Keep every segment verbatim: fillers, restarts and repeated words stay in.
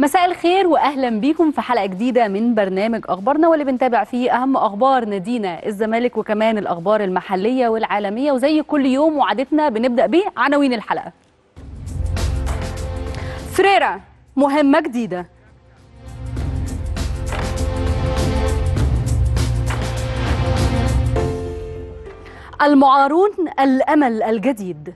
مساء الخير واهلا بيكم في حلقه جديده من برنامج اخبارنا، واللي بنتابع فيه اهم اخبار نادينا الزمالك وكمان الاخبار المحليه والعالميه. وزي كل يوم وعادتنا بنبدا بعناوين الحلقه. فريرا مهمه جديده. المعارون الامل الجديد.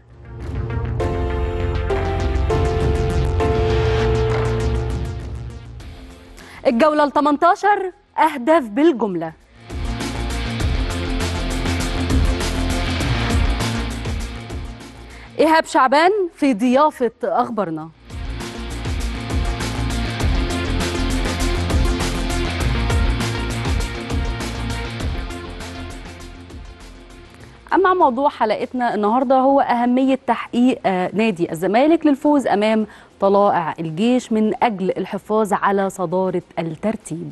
الجولة الثامنة عشرة أهداف بالجملة. إيهاب شعبان في ضيافة أخبارنا. أما موضوع حلقتنا النهاردة هو أهمية تحقيق نادي الزمالك للفوز أمام طلائع الجيش من أجل الحفاظ على صدارة الترتيب.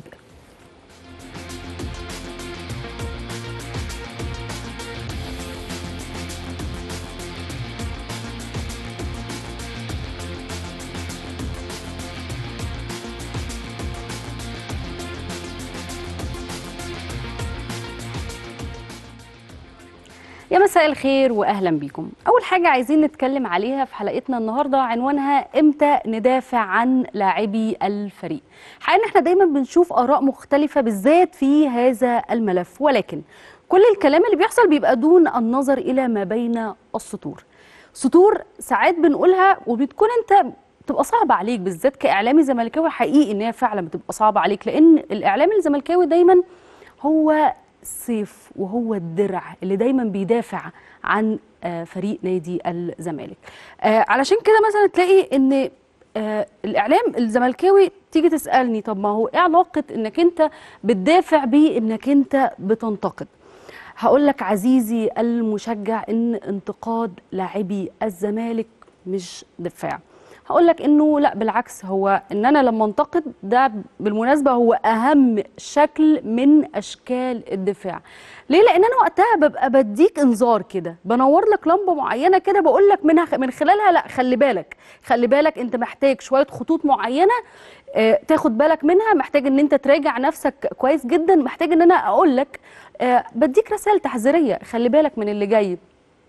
يا مساء الخير واهلا بيكم. اول حاجه عايزين نتكلم عليها في حلقتنا النهارده عنوانها امتى ندافع عن لاعبي الفريق. حقيقة احنا دايما بنشوف اراء مختلفه بالذات في هذا الملف، ولكن كل الكلام اللي بيحصل بيبقى دون النظر الى ما بين السطور. سطور ساعات بنقولها وبتكون انت بتبقى صعبه عليك، بالذات كاعلامي زملكاوي. حقيقي ان هي فعلا بتبقى صعبه عليك، لان الاعلام الزملكاوي دايما هو السيف وهو الدرع اللي دايما بيدافع عن فريق نادي الزمالك. علشان كده مثلا تلاقي ان الاعلام الزملكاوي تيجي تسالني طب ما هو ايه علاقه انك انت بتدافع بانك انت بتنتقد؟ هقول لك عزيزي المشجع ان انتقاد لاعبي الزمالك مش دفاع. هقول لك انه لا، بالعكس، هو ان انا لما انتقد ده بالمناسبه هو اهم شكل من اشكال الدفاع. ليه؟ لان انا وقتها ببقى بديك انذار كده، بنور لك لمبه معينه كده، بقول لك منها من خلالها لا خلي بالك خلي بالك انت محتاج شويه خطوط معينه اه تاخد بالك منها، محتاج ان انت تراجع نفسك كويس جدا، محتاج ان انا اقول لك اه بديك رسائل تحذيريه خلي بالك من اللي جاي.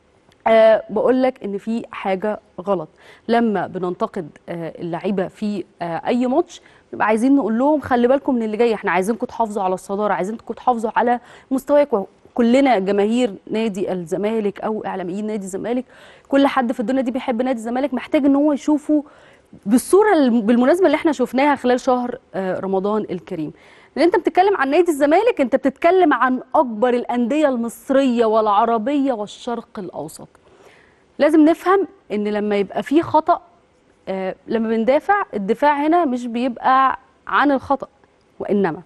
أه بقول لك ان في حاجه غلط لما بننتقد أه اللعيبه في أه اي ماتش. بنبقى عايزين نقول لهم خلي بالكم من اللي جاي، احنا عايزينكم تحافظوا على الصداره، عايزينكم تحافظوا على مستواكم. كلنا جماهير نادي الزمالك او اعلاميين نادي الزمالك، كل حد في الدنيا دي بيحب نادي الزمالك، محتاج ان هو يشوفه بالصوره بالمناسبه اللي احنا شفناها خلال شهر أه رمضان الكريم. لان انت بتتكلم عن نادي الزمالك، انت بتتكلم عن اكبر الانديه المصريه والعربيه والشرق الاوسط. لازم نفهم ان لما يبقى في خطأ، آه لما بندافع، الدفاع هنا مش بيبقى عن الخطأ، وانما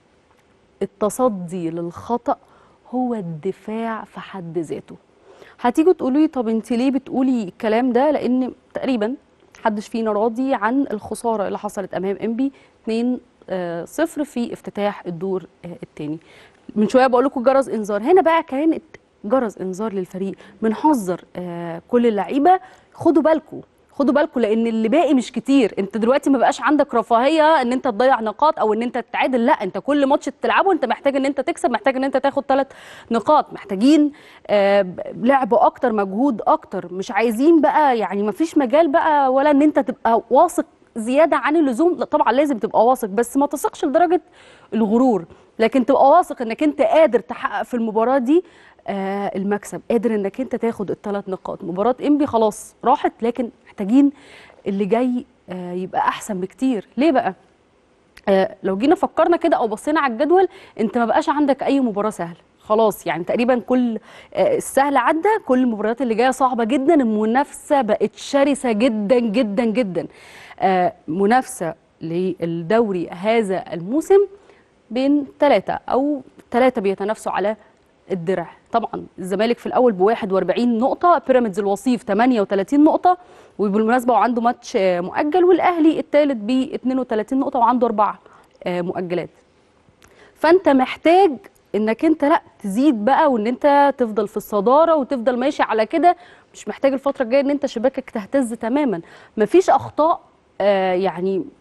التصدي للخطأ هو الدفاع في حد ذاته. هتيجوا تقولوا لي طب انت ليه بتقولي الكلام ده؟ لان تقريبا محدش فينا راضي عن الخساره اللي حصلت امام انبي اتنين صفر في افتتاح الدور الثاني. من شويه بقول لكم جرس انذار، هنا بقى كانت جرس انذار للفريق. بنحذر آه كل اللعيبه خدوا بالكم خدوا بالكم، لان اللي باقي مش كتير. انت دلوقتي ما بقاش عندك رفاهيه ان انت تضيع نقاط او ان انت تتعادل، لا، انت كل ماتش تلعبه انت محتاج ان انت تكسب، محتاج ان انت تاخد ثلاث نقاط، محتاجين آه لعب اكتر، مجهود اكتر. مش عايزين بقى يعني ما فيش مجال بقى ولا ان انت تبقى واثق زياده عن اللزوم. طبعا لازم تبقى واثق، بس ما تثقش لدرجه الغرور، لكن تبقى واثق انك انت قادر تحقق في المباراه دي آه المكسب، قادر انك انت تاخد الثلاث نقاط. مباراه انبي خلاص راحت، لكن محتاجين اللي جاي آه يبقى احسن بكتير. ليه بقى؟ آه لو جينا فكرنا كده او بصينا على الجدول، انت ما بقاش عندك اي مباراه سهله خلاص، يعني تقريبا كل آه السهل عدى، كل المباريات اللي جايه صعبه جدا. المنافسه بقت شرسه جدا جدا جدا. آه منافسه للدوري هذا الموسم بين ثلاثه او ثلاثه بيتنافسوا على الدرع. طبعا الزمالك في الاول ب واحد وأربعين نقطه، بيراميدز الوصيف ثمانية وثلاثين نقطه وبالمناسبه وعنده ماتش مؤجل، والاهلي الثالث ب اثنين وثلاثين نقطه وعنده اربع مؤجلات. فانت محتاج انك انت لا تزيد بقى، وان انت تفضل في الصداره وتفضل ماشي على كده. مش محتاج الفتره الجايه ان انت شباكك تهتز تماما. مفيش اخطاء آه يعني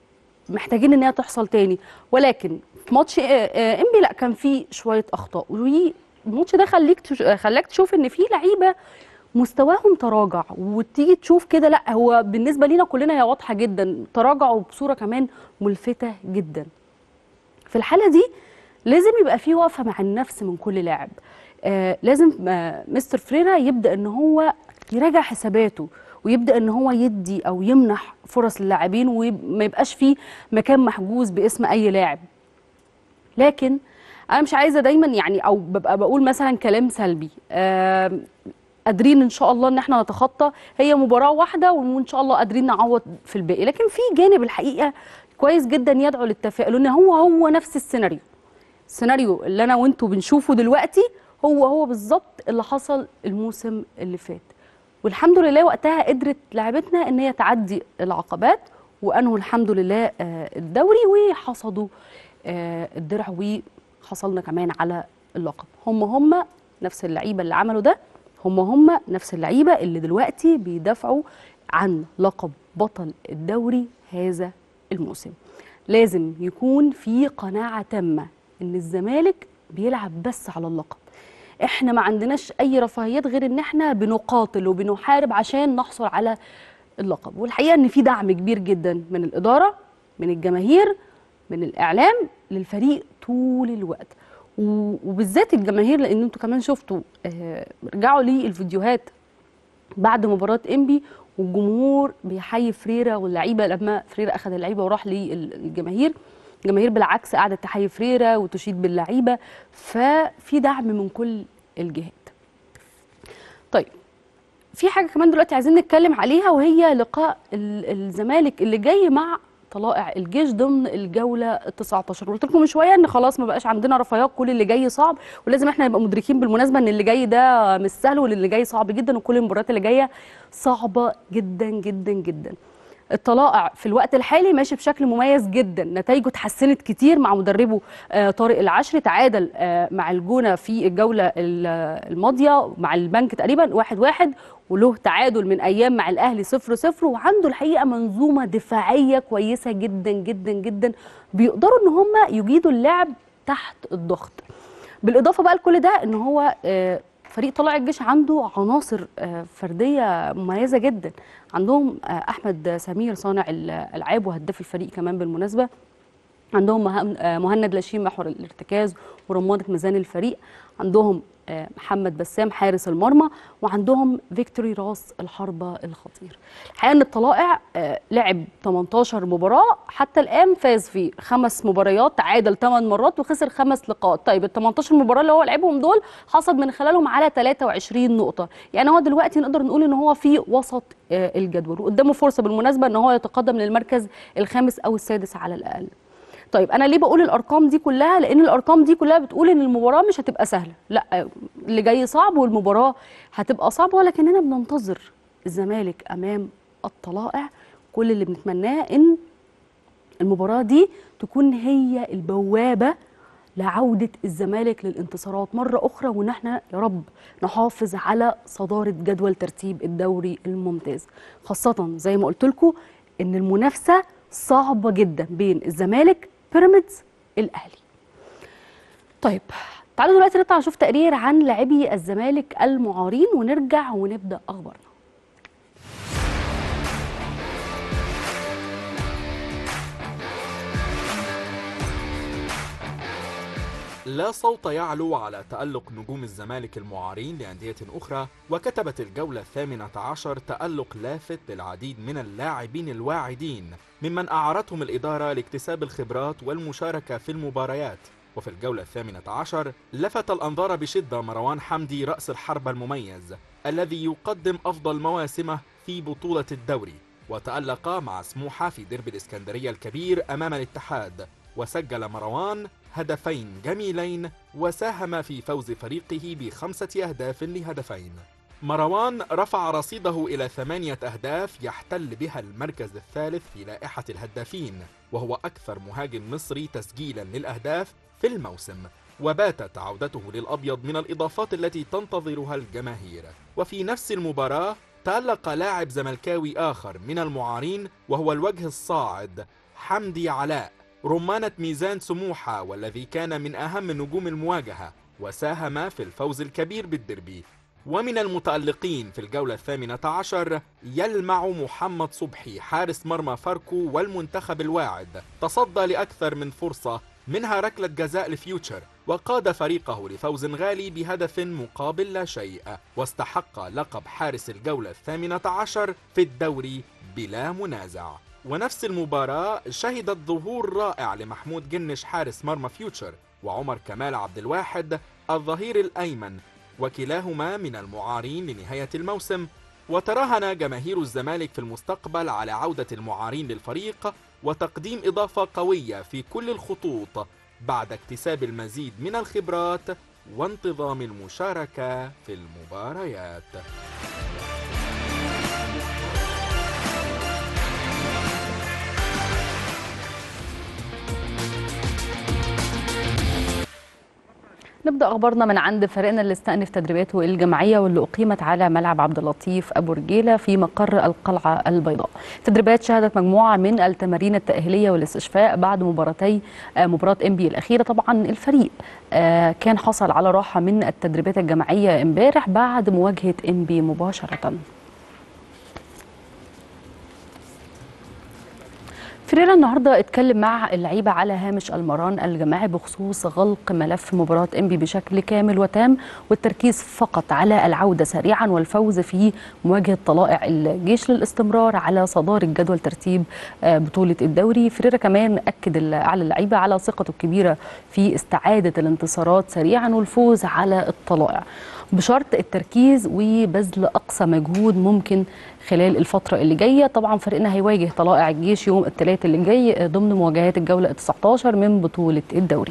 محتاجين ان هي تحصل تاني. ولكن في ماتش انبي لا، كان في شويه اخطاء، والماتش ده خليك تش... خلاك تشوف ان في لعيبه مستواهم تراجع، وتيجي تشوف كده لا، هو بالنسبه لينا كلنا هي واضحه جدا، تراجعوا بصوره كمان ملفته جدا. في الحاله دي لازم يبقى في وقفه مع النفس من كل لاعب. آه لازم آه مستر فريرا يبدا ان هو يراجع حساباته، ويبدا ان هو يدي او يمنح فرص للاعبين، وما يبقاش فيه مكان محجوز باسم اي لاعب. لكن انا مش عايزه دايما يعني، او ببقى بقول مثلا كلام سلبي. آه قادرين ان شاء الله ان احنا نتخطى، هي مباراه واحده وان شاء الله قادرين نعوض في الباقي. لكن في جانب الحقيقه كويس جدا يدعو للتفاؤل، ان هو هو نفس السيناريو السيناريو اللي انا وانتوا بنشوفه دلوقتي، هو هو بالظبط اللي حصل الموسم اللي فات. والحمد لله وقتها قدرت لعبتنا ان هي تعدي العقبات، وانهوا الحمد لله الدوري، وحصدوا الدرع، وحصلنا كمان على اللقب. هم هم نفس اللعيبه اللي عملوا ده، هم هم نفس اللعيبه اللي دلوقتي بيدافعوا عن لقب بطل الدوري هذا الموسم. لازم يكون في قناعه تامه ان الزمالك بيلعب بس على اللقب. احنا ما عندناش اي رفاهيات غير ان احنا بنقاتل وبنحارب عشان نحصل على اللقب. والحقيقه ان في دعم كبير جدا من الاداره، من الجماهير، من الاعلام للفريق طول الوقت، وبالذات الجماهير، لان انتوا كمان شفتوا اه رجعوا لي الفيديوهات بعد مباراه انبي، والجمهور بيحيي فريرا واللعيبه لما فريرا اخذ اللعيبه وراح للجماهير. الجماهير بالعكس قعدت تحيي فريرا وتشيد باللعيبه، ففي دعم من كل الجهات. طيب في حاجه كمان دلوقتي عايزين نتكلم عليها، وهي لقاء الزمالك اللي جاي مع طلائع الجيش ضمن الجوله التسعتاشر. قلت لكم من شويه ان خلاص ما بقاش عندنا رفاهيات، كل اللي جاي صعب، ولازم احنا نبقى مدركين بالمناسبه ان اللي جاي ده مش سهل، واللي جاي صعب جدا، وكل المباريات اللي جايه صعبه جدا جدا جدا. الطلائع في الوقت الحالي ماشي بشكل مميز جدا، نتائجه اتحسنت كتير مع مدربه آه طارق العشري، تعادل آه مع الجونه في الجوله الماضيه مع البنك تقريبا واحد واحد، وله تعادل من ايام مع الاهلي صفر صفر، وعنده الحقيقه منظومه دفاعيه كويسه جدا جدا جدا، بيقدروا ان هم يجيدوا اللعب تحت الضغط. بالاضافه بقى لكل ده ان هو آه فريق طلائع الجيش عنده عناصر فرديه مميزه جدا. عندهم احمد سمير صانع الالعاب وهداف الفريق كمان بالمناسبه، عندهم مهند لاشين محور الارتكاز ورمانه ميزان الفريق، عندهم محمد بسام حارس المرمى، وعندهم فيكتوري راس الحربة الخطير. الحقيقه ان الطلائع لعب تمنتاشر مباراه حتى الان، فاز في خمس مباريات، تعادل ثمان مرات، وخسر خمس لقاءات. طيب ال تمنتاشر مباراه اللي هو لعبهم دول حصد من خلالهم على تلاتة وعشرين نقطه، يعني هو دلوقتي نقدر نقول ان هو في وسط الجدول، وقدامه فرصه بالمناسبه ان هو يتقدم للمركز الخامس او السادس على الاقل. طيب انا ليه بقول الارقام دي كلها؟ لان الارقام دي كلها بتقول ان المباراه مش هتبقى سهله، لا اللي جاي صعب والمباراه هتبقى صعبه، ولكننا بننتظر الزمالك امام الطلائع. كل اللي بنتمناه ان المباراه دي تكون هي البوابه لعوده الزمالك للانتصارات مره اخرى، وان احنا يا رب نحافظ على صداره جدول ترتيب الدوري الممتاز، خاصه زي ما قلت لكم ان المنافسه صعبه جدا بين الزمالك، بيراميدز، الاهلي. طيب تعالوا دلوقتي نطلع نشوف تقرير عن لاعبي الزمالك المعارين، ونرجع ونبدا اخبارنا. لا صوت يعلو على تألق نجوم الزمالك المعارين لأندية أخرى، وكتبت الجولة الثامنة عشر تألق لافت للعديد من اللاعبين الواعدين ممن أعارتهم الإدارة لاكتساب الخبرات والمشاركة في المباريات. وفي الجولة الثامنة عشر لفت الأنظار بشدة مروان حمدي رأس الحربة المميز الذي يقدم أفضل مواسمه في بطولة الدوري، وتألق مع سموحة في ديربي الإسكندرية الكبير أمام الاتحاد، وسجل مروان هدفين جميلين وساهم في فوز فريقه بخمسة أهداف لهدفين. مروان رفع رصيده إلى ثمانية أهداف يحتل بها المركز الثالث في لائحة الهدافين، وهو أكثر مهاجم مصري تسجيلا للأهداف في الموسم، وباتت عودته للأبيض من الإضافات التي تنتظرها الجماهير. وفي نفس المباراة تألق لاعب زملكاوي آخر من المعارين وهو الوجه الصاعد حمدي علاء، رمانة ميزان سموحة والذي كان من أهم نجوم المواجهة وساهم في الفوز الكبير بالديربي. ومن المتألقين في الجولة الثامنة عشر يلمع محمد صبحي حارس مرمى فاركو والمنتخب الواعد، تصدى لأكثر من فرصة منها ركلة جزاء لفيوتشر، وقاد فريقه لفوز غالي بهدف مقابل لا شيء، واستحق لقب حارس الجولة الثامنة عشر في الدوري بلا منازع. ونفس المباراة شهدت ظهور رائع لمحمود جنش حارس مرمى فيوتشر وعمر كمال عبد الواحد الظهير الأيمن، وكلاهما من المعارين لنهاية الموسم. وتراهن جماهير الزمالك في المستقبل على عودة المعارين للفريق وتقديم إضافة قوية في كل الخطوط بعد اكتساب المزيد من الخبرات وانتظام المشاركة في المباريات. نبدأ أخبارنا من عند فريقنا اللي استأنف تدريباته الجماعية واللي أقيمت على ملعب عبد اللطيف أبو رجيلة في مقر القلعة البيضاء. التدريبات شهدت مجموعة من التمارين التأهيلية والاستشفاء بعد مباراتي مباراة إنبي الأخيرة. طبعا الفريق كان حصل على راحة من التدريبات الجماعية امبارح بعد مواجهة إنبي مباشرة. فريرا النهارده اتكلم مع اللعيبه على هامش المران الجماعي بخصوص غلق ملف مباراه انبي بشكل كامل وتام، والتركيز فقط على العوده سريعا والفوز في مواجهه طلائع الجيش للاستمرار على صداره جدول ترتيب بطوله الدوري. فريرا كمان اكد على اللعيبه على ثقته الكبيره في استعاده الانتصارات سريعا والفوز على الطلائع، بشرط التركيز وبذل أقصى مجهود ممكن خلال الفترة اللي جاية. طبعا فريقنا هيواجه طلائع الجيش يوم الثلاث اللي جاي ضمن مواجهات الجولة التاسعة عشر من بطولة الدوري.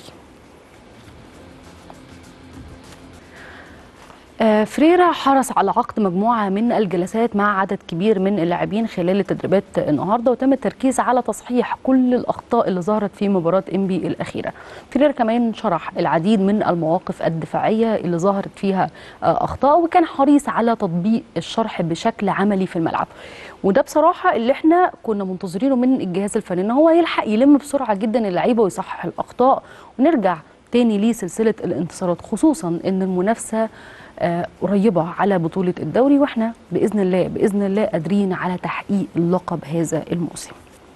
فريرا حرص على عقد مجموعة من الجلسات مع عدد كبير من اللاعبين خلال التدريبات النهارده، وتم التركيز على تصحيح كل الأخطاء اللي ظهرت في مباراة إنبي الأخيرة. فريرا كمان شرح العديد من المواقف الدفاعية اللي ظهرت فيها أخطاء، وكان حريص على تطبيق الشرح بشكل عملي في الملعب. وده بصراحة اللي احنا كنا منتظرينه من الجهاز الفني، ان هو يلحق يلم بسرعة جدا اللعيبة ويصحح الأخطاء ونرجع تاني لسلسلة الانتصارات، خصوصا ان المنافسة آه قريبة على بطولة الدوري، واحنا بإذن الله بإذن الله قادرين على تحقيق اللقب هذا الموسم.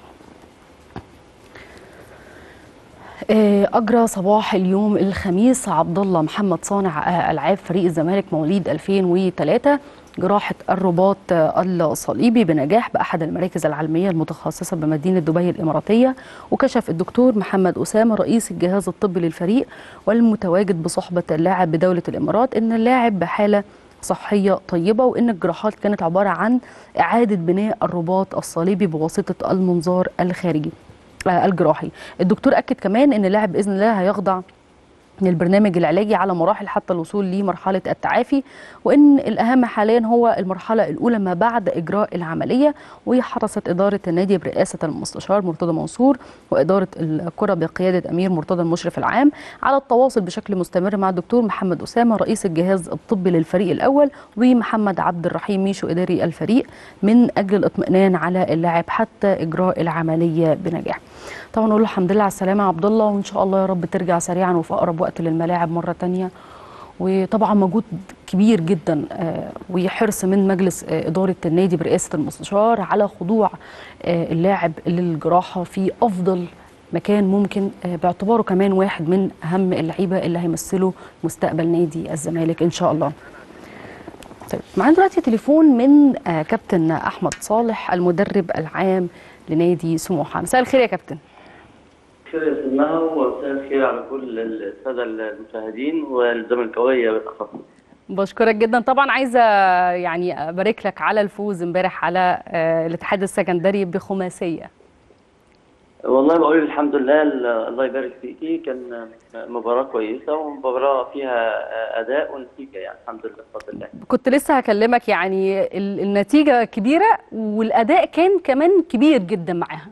آه أجرى صباح اليوم الخميس عبد الله محمد صانع آه ألعاب فريق الزمالك مواليد ألفين وثلاثة جراحة الرباط الصليبي بنجاح بأحد المراكز العلمية المتخصصة بمدينة دبي الإماراتية. وكشف الدكتور محمد أسامة رئيس الجهاز الطبي للفريق والمتواجد بصحبة اللاعب بدولة الإمارات إن اللاعب بحالة صحية طيبة، وإن الجراحات كانت عبارة عن إعادة بناء الرباط الصليبي بواسطة المنظار الخارجي الجراحي. الدكتور أكد كمان إن اللاعب بإذن الله هيخضع للبرنامج العلاجي على مراحل حتى الوصول لمرحلة التعافي، وإن الأهم حاليا هو المرحلة الأولى ما بعد إجراء العملية. وحرصت إدارة النادي برئاسة المستشار مرتضى منصور وإدارة الكرة بقيادة أمير مرتضى المشرف العام على التواصل بشكل مستمر مع الدكتور محمد أسامة رئيس الجهاز الطبي للفريق الأول ومحمد عبد الرحيم ميشو إداري الفريق من أجل الاطمئنان على اللاعب حتى إجراء العملية بنجاح. طبعا نقول له الحمد لله على السلامة يا عبد الله، وإن شاء الله يا رب ترجع سريعا وفي أقرب وقت للملاعب مرة تانية. وطبعا مجهود كبير جدا وحرص من مجلس إدارة النادي برئاسة المستشار على خضوع اللاعب للجراحة في أفضل مكان ممكن، باعتباره كمان واحد من أهم اللعيبة اللي هيمثلوا مستقبل نادي الزمالك إن شاء الله. طيب معانا دلوقتي تليفون من كابتن أحمد صالح المدرب العام لنادي سموحة. مساء الخير يا كابتن. خير يا سماها ومساء الخير على كل الساده المشاهدين والزملكاويه بالاخص. بشكرك جدا. طبعا عايزه يعني ابارك لك على الفوز امبارح على الاتحاد السكندري بخماسيه. والله بقول الحمد لله، الله يبارك فيكي، كان مباراه كويسه ومباراه فيها اداء ونتيجه يعني الحمد لله بفضل الله. كنت لسه هكلمك، يعني النتيجه كبيره والاداء كان كمان كبير جدا معاها.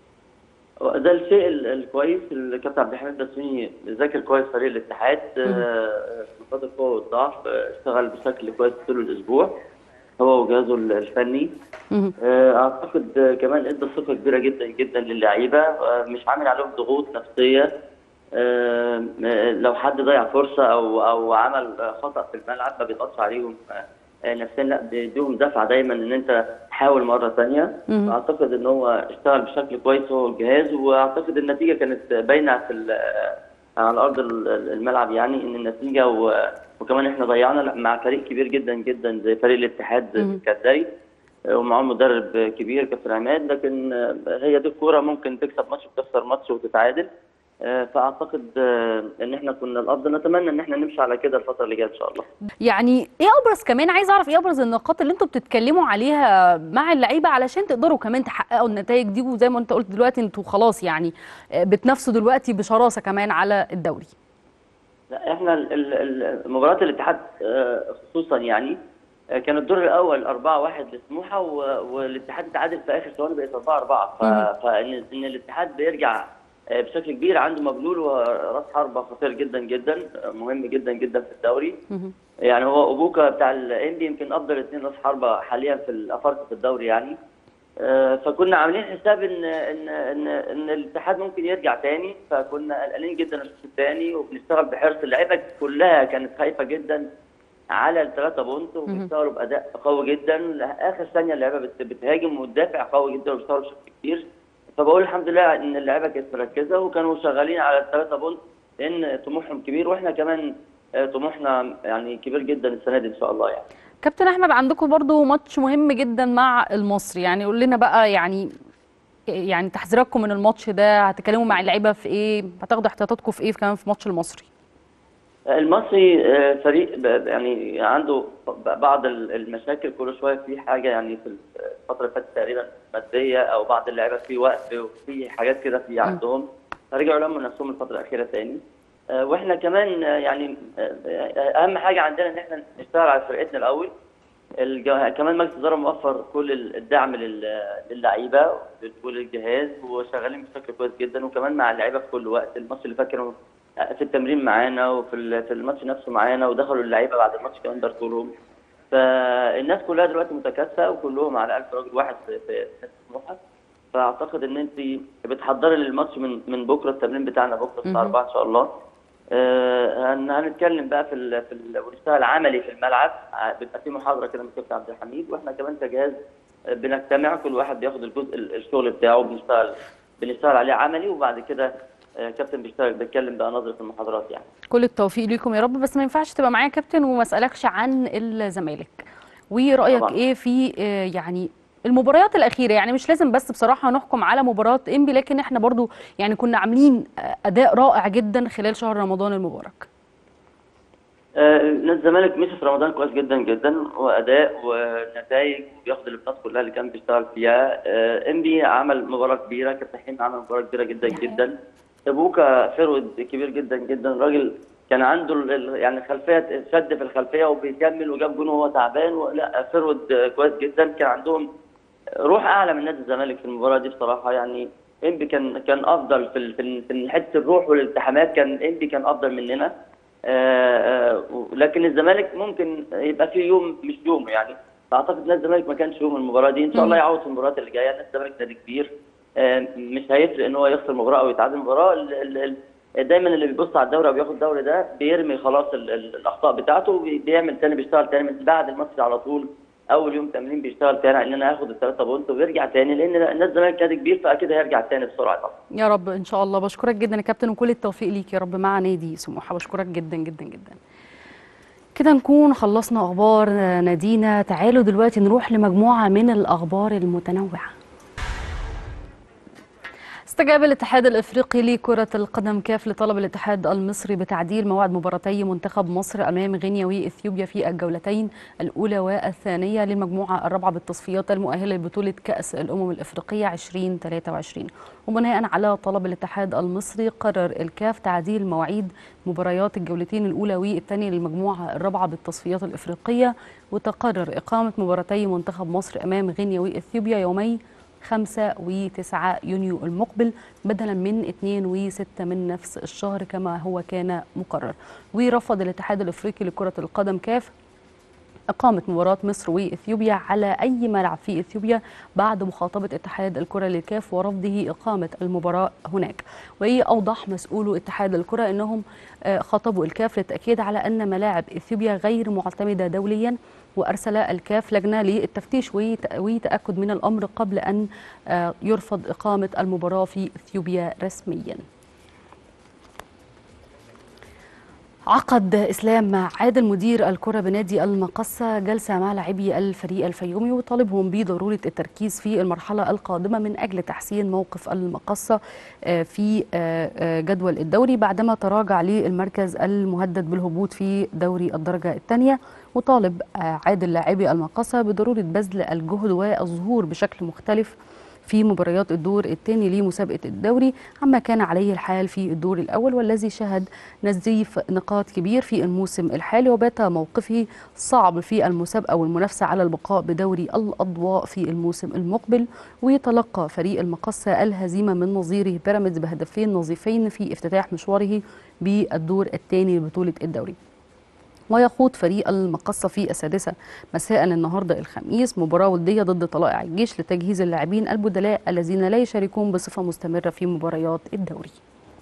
ده الشيء الكويس. الكابتن عبد الحميد بسيوني ذاكر كويس فريق الاتحاد، نقاط القوه والضعف اشتغل بشكل كويس طول الاسبوع. هو وجهازه الفني. مهم. اعتقد كمان ادى ثقه كبيره جدا جدا للعيبه، مش عامل عليهم ضغوط نفسيه. لو حد ضيع فرصه او او عمل خطا في الملعب ما بيضغطش عليهم نفسيا، لا بيديهم دفعه دايما ان انت حاول مره ثانيه. اعتقد ان هو اشتغل بشكل كويس هو والجهاز، واعتقد النتيجه كانت باينه في على ارض الملعب، يعني ان النتيجه و... وكمان احنا ضيعنا مع فريق كبير جدا جدا زي فريق الاتحاد الكندري ومعاه مدرب كبير كابتن عماد، لكن هي دي الكوره، ممكن تكسب ماتش وتخسر ماتش وتتعادل. فاعتقد ان احنا كنا الافضل، نتمنى ان احنا نمشي على كده الفتره اللي جايه ان شاء الله. يعني ايه ابرز، كمان عايز اعرف ايه ابرز النقاط اللي انتوا بتتكلموا عليها مع اللعيبه علشان تقدروا كمان تحققوا النتائج دي، وزي ما انت قلت دلوقتي انتوا خلاص يعني بتنافسوا دلوقتي بشراسه كمان على الدوري. لا احنا مباراه الاتحاد خصوصا يعني كان الدور الاول أربعة واحد لسموحه، والاتحاد اتعادل في اخر ثواني بقت أربعة أربعة، فان ان الاتحاد بيرجع بشكل كبير عنده مبلول وراس حربه خطير جدا جدا، مهم جدا جدا في الدوري. يعني هو اوبوكا بتاع الانبي يمكن افضل اثنين راس حربه حاليا في الافارقه في الدوري يعني. فكنا عاملين حساب ان ان ان ان الاتحاد ممكن يرجع تاني، فكنا قلقانين جدا الشوط الثاني وبنشتغل بحرص. اللعيبه كلها كانت خايفه جدا على الثلاثه بونت وبيشتغلوا باداء قوي جدا، اخر ثانيه اللعيبه بتهاجم وتدافع قوي جدا وبيشتغلوا بشكل كبير. فبقول الحمد لله ان اللعيبه كانت مركزه وكانوا شغالين على الثلاثه بونت، لان طموحهم كبير واحنا كمان طموحنا يعني كبير جدا السنه دي ان شاء الله. يعني كابتن احمد، عندكم برضو ماتش مهم جدا مع المصري، يعني قول لنا بقى يعني يعني تحذيراتكم من الماتش ده، هتكلموا مع اللعيبه في ايه، هتاخدوا احتياطاتكم في ايه كمان في ماتش المصري؟ المصري فريق يعني عنده بعض المشاكل، كل شويه في حاجه يعني في الفتره اللي فاتت تقريبا ماديه او بعض اللعيبه في وقف وفي حاجات كده في عندهم، فرجعوا لموا نفسهم الفتره الاخيره تاني. واحنا كمان يعني اهم حاجه عندنا ان احنا نشتغل على فرقتنا الاول. كمان مجلس الاداره موفر كل الدعم للعيبه وللجهاز وشغالين بشكل كويس جدا، وكمان مع اللعيبه في كل وقت. الماتش اللي فات كانوا في التمرين معانا وفي في الماتش نفسه معانا، ودخلوا اللعيبه بعد الماتش كمان باركوا لهم. فالناس كلها دلوقتي متكاتفه وكلهم على ألف راجل واحد في في سموحه. فاعتقد ان انت بتحضري للماتش من من بكره، التمرين بتاعنا بكره الساعه أربعة ان شاء الله. آه هنتكلم بقى في ال في ال ونشتغل عملي في الملعب، بيبقى في محاضره كده من كابتن عبد الحميد، واحنا كمان كجهاز بنجتمع كل واحد بياخد الجزء الشغل بتاعه بنشتغل بنشتغل عليه عملي، وبعد كده كابتن بيشتغل بيتكلم بقى نظره المحاضرات. يعني كل التوفيق ليكم يا رب. بس ما ينفعش تبقى معايا كابتن وما اسالكش عن الزمالك، ورايك طبعا. ايه في يعني المباريات الاخيره؟ يعني مش لازم بس بصراحه نحكم على مباراه انبي، لكن احنا برضو يعني كنا عاملين اداء رائع جدا خلال شهر رمضان المبارك. آه الزمالك مشي في رمضان كويس جدا جدا، واداء ونتائج وبياخد البطولات كلها اللي كان بيشتغل فيها. آه انبي عمل مباراه كبيره، كابتن حلمي عمل مباراه كبيره جدا جدا. ابوكا فرود كبير جدا جدا، راجل كان عنده يعني خلفيه شد في الخلفيه وبيكمل وجاب جون وهو تعبان. لا فرود كويس جدا، كان عندهم روح اعلى من نادي الزمالك في المباراه دي بصراحه. يعني انبي كان كان افضل في في في حته الروح والالتحامات، كان انبي كان افضل مننا. آآ آآ لكن الزمالك ممكن يبقى فيه يوم مش يوم يعني. فاعتقد نادي الزمالك ما كانش يوم المباراه دي، ان شاء الله يعوض في المباريات اللي جايه. نادي الزمالك نادي كبير، مش هيفرق ان هو يخسر مباراه او يتعادل مباراه. دايما اللي بيبص على الدوري او بياخد الدوري ده بيرمي خلاص الاخطاء بتاعته وبيعمل تاني، بيشتغل تاني من بعد الماتش على طول. اول يوم تمرين بيشتغل تاني ان انا هاخد الثلاثه بونت وبيرجع تاني، لان نادي الزمالك نادي كبير فاكيد هيرجع تاني بسرعه طبعا. يا رب ان شاء الله. بشكرك جدا يا كابتن وكل التوفيق ليك يا رب مع نادي سموحه. بشكرك جدا جدا جدا. كده نكون خلصنا اخبار نادينا. تعالوا دلوقتي نروح لمجموعه من الاخبار المتنوعه. استجاب الاتحاد الافريقي لكرة القدم كاف لطلب الاتحاد المصري بتعديل موعد مباراتي منتخب مصر امام غينيا واثيوبيا في الجولتين الاولى والثانيه للمجموعه الرابعه بالتصفيات المؤهله لبطوله كاس الامم الافريقيه ألفين وثلاثة وعشرين. وبناء على طلب الاتحاد المصري قرر الكاف تعديل مواعيد مباريات الجولتين الاولى والثانيه للمجموعه الرابعه بالتصفيات الافريقيه، وتقرر اقامه مباراتي منتخب مصر امام غينيا واثيوبيا يومي خمسة وتسعة يونيو المقبل بدلا من اثنين وستة من نفس الشهر كما هو كان مقرر. ورفض الاتحاد الافريقي لكرة القدم كاف إقامة مباراة مصر وإثيوبيا على أي ملعب في إثيوبيا بعد مخاطبة اتحاد الكرة للكاف ورفضه إقامة المباراة هناك. وأوضح مسؤولو اتحاد الكرة أنهم خاطبوا الكاف للتأكيد على أن ملاعب إثيوبيا غير معتمدة دوليا، وأرسل الكاف لجنة للتفتيش وتأكد من الأمر قبل أن يرفض إقامة المباراة في إثيوبيا رسميا. عقد إسلام عادل مدير الكرة بنادي المقصة جلسة مع لاعبي الفريق الفيومي وطالبهم بضرورة التركيز في المرحلة القادمة من أجل تحسين موقف المقصة في جدول الدوري بعدما تراجع للمركز المهدد بالهبوط في دوري الدرجة الثانية. وطالب عادل لاعبي المقصة بضرورة بذل الجهد والظهور بشكل مختلف في مباريات الدور الثاني لمسابقة الدوري عما كان عليه الحال في الدور الأول، والذي شهد نزيف نقاط كبير في الموسم الحالي، وبات موقفه صعب في المسابقة والمنافسة على البقاء بدوري الأضواء في الموسم المقبل. ويتلقى فريق المقصة الهزيمة من نظيره بيراميدز بهدفين نظيفين في افتتاح مشواره بالدور الثاني لبطولة الدوري. ويخوض فريق المقصة في السادسة مساء النهارده الخميس مباراة ودية ضد طلائع الجيش لتجهيز اللاعبين البدلاء الذين لا يشاركون بصفة مستمرة في مباريات الدوري.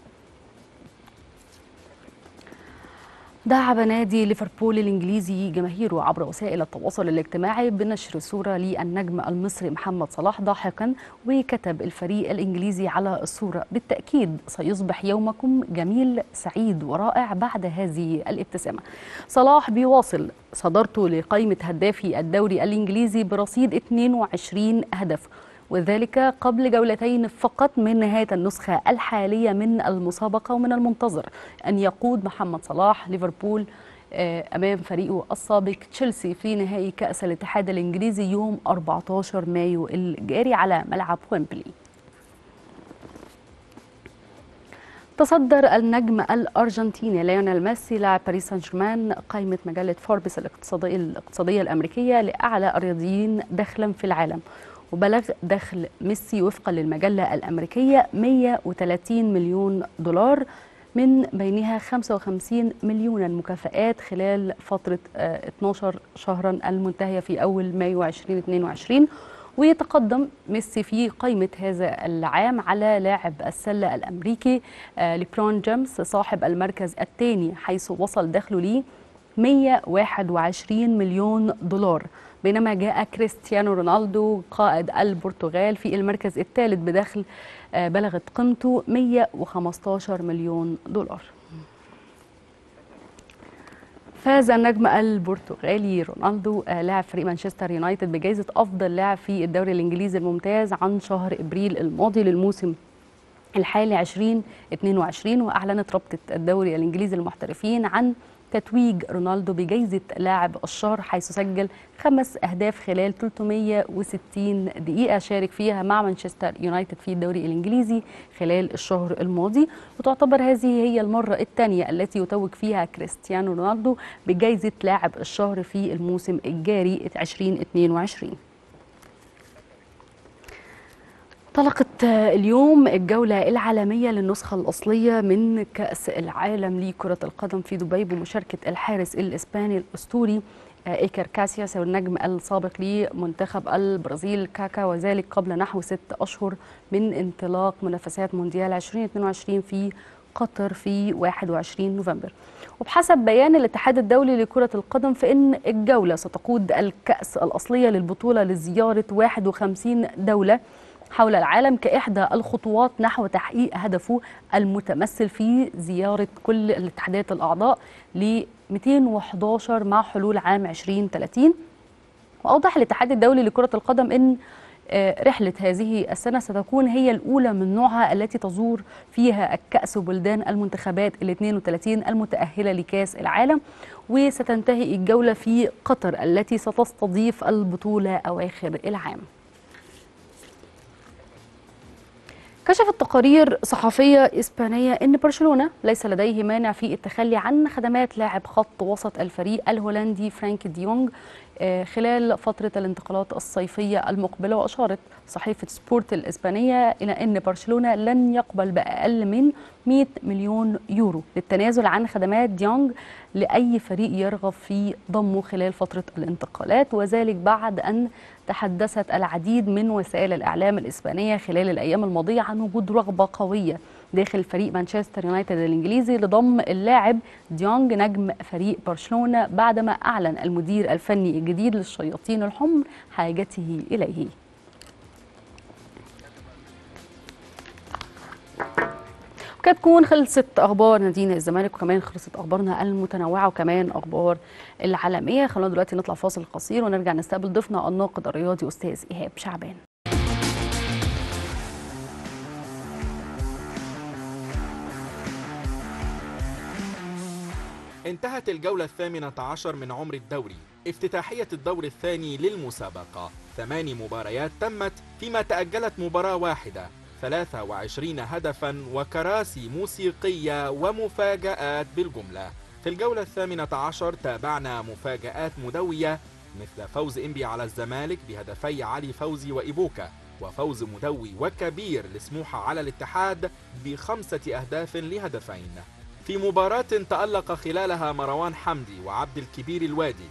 دعم نادي ليفربول الإنجليزي جماهيره عبر وسائل التواصل الاجتماعي بنشر صورة للنجم المصري محمد صلاح ضاحكا، وكتب الفريق الإنجليزي على الصورة: بالتأكيد سيصبح يومكم جميل سعيد ورائع بعد هذه الابتسامة. صلاح بيواصل صدارته لقائمة هدافي الدوري الإنجليزي برصيد اثنين وعشرين هدف، وذلك قبل جولتين فقط من نهاية النسخة الحالية من المسابقة. ومن المنتظر أن يقود محمد صلاح ليفربول أمام فريقه السابق تشيلسي في نهائي كأس الاتحاد الإنجليزي يوم أربعة عشر مايو الجاري على ملعب ويمبلي. تصدر النجم الأرجنتيني ليونيل ميسي لاعب باريس سان جيرمان قائمة مجلة فوربس الاقتصادية الاقتصادية الأمريكية لأعلى الرياضيين دخلا في العالم، وبلغ دخل ميسي وفقا للمجلة الأمريكية مئة وثلاثين مليون دولار، من بينها خمسة وخمسين مليونا مكافآت خلال فترة اثني عشر شهرا المنتهية في أول مايو ألفين واثنين وعشرين. ويتقدم ميسي في قائمة هذا العام على لاعب السلة الأمريكي ليبرون جيمس صاحب المركز الثاني، حيث وصل دخله ليه مئة وواحد وعشرين مليون دولار، بينما جاء كريستيانو رونالدو قائد البرتغال في المركز الثالث بدخل بلغت قيمته مئة وخمسة عشر مليون دولار. فاز النجم البرتغالي رونالدو لاعب فريق مانشستر يونايتد بجائزة أفضل لاعب في الدوري الإنجليزي الممتاز عن شهر إبريل الماضي للموسم الحالي ألفين واثنين وعشرين. وأعلنت رابطة الدوري الإنجليزي للمحترفين عن تتويج رونالدو بجائزة لاعب الشهر، حيث سجل خمس أهداف خلال ثلاثمئة وستين دقيقة شارك فيها مع مانشستر يونايتد في الدوري الإنجليزي خلال الشهر الماضي. وتعتبر هذه هي المرة الثانية التي يتوج فيها كريستيانو رونالدو بجائزة لاعب الشهر في الموسم الجاري ألفين واثنين وعشرين. انطلقت اليوم الجولة العالمية للنسخة الأصلية من كأس العالم لكرة القدم في دبي بمشاركة الحارس الإسباني الأسطوري إيكر كاسياس والنجم السابق لمنتخب البرازيل كاكا، وذلك قبل نحو ست أشهر من انطلاق منافسات مونديال ألفين واثنين وعشرين في قطر في واحد وعشرين نوفمبر. وبحسب بيان الاتحاد الدولي لكرة القدم فإن الجولة ستقود الكأس الأصلية للبطولة لزيارة واحد وخمسين دولة حول العالم كإحدى الخطوات نحو تحقيق هدفه المتمثل في زيارة كل الاتحادات الأعضاء ل مئتين وأحد عشر مع حلول عام ألفين وثلاثين. وأوضح الاتحاد الدولي لكرة القدم أن رحلة هذه السنة ستكون هي الأولى من نوعها التي تزور فيها الكأس بلدان المنتخبات ال اثنين وثلاثين المتأهلة لكأس العالم، وستنتهي الجولة في قطر التي ستستضيف البطولة أواخر العام. كشفت تقارير صحفية إسبانية أن برشلونة ليس لديه مانع في التخلي عن خدمات لاعب خط وسط الفريق الهولندي فرانك ديونج خلال فترة الانتقالات الصيفية المقبلة. وأشارت صحيفة سبورت الإسبانية إلى أن برشلونة لن يقبل بأقل من مئة مليون يورو للتنازل عن خدمات ديونج لأي فريق يرغب في ضمه خلال فترة الانتقالات، وذلك بعد أن تحدثت العديد من وسائل الإعلام الإسبانية خلال الأيام الماضية عن وجود رغبة قوية داخل فريق مانشستر يونايتد الإنجليزي لضم اللاعب ديونج نجم فريق برشلونة، بعدما أعلن المدير الفني الجديد للشياطين الحمر حاجته إليه. وكده تكون خلصت اخبار نادينا الزمالك، وكمان خلصت اخبارنا المتنوعه وكمان اخبار العالميه. خلونا دلوقتي نطلع فاصل قصير ونرجع نستقبل ضيفنا الناقد الرياضي استاذ ايهاب شعبان. انتهت الجولة الثامنة عشر من عمر الدوري، افتتاحية الدور الثاني للمسابقة. ثماني مباريات تمت، فيما تأجلت مباراة واحدة. ثلاثة وعشرين هدفا وكراسي موسيقية ومفاجآت بالجملة. في الجولة الثامنة عشر تابعنا مفاجآت مدوية مثل فوز إنبي على الزمالك بهدفي علي فوزي وإيبوكا، وفوز مدوي وكبير لسموحة على الاتحاد بخمسة أهداف لهدفين، في مباراة تألق خلالها مروان حمدي وعبد الكبير الوادي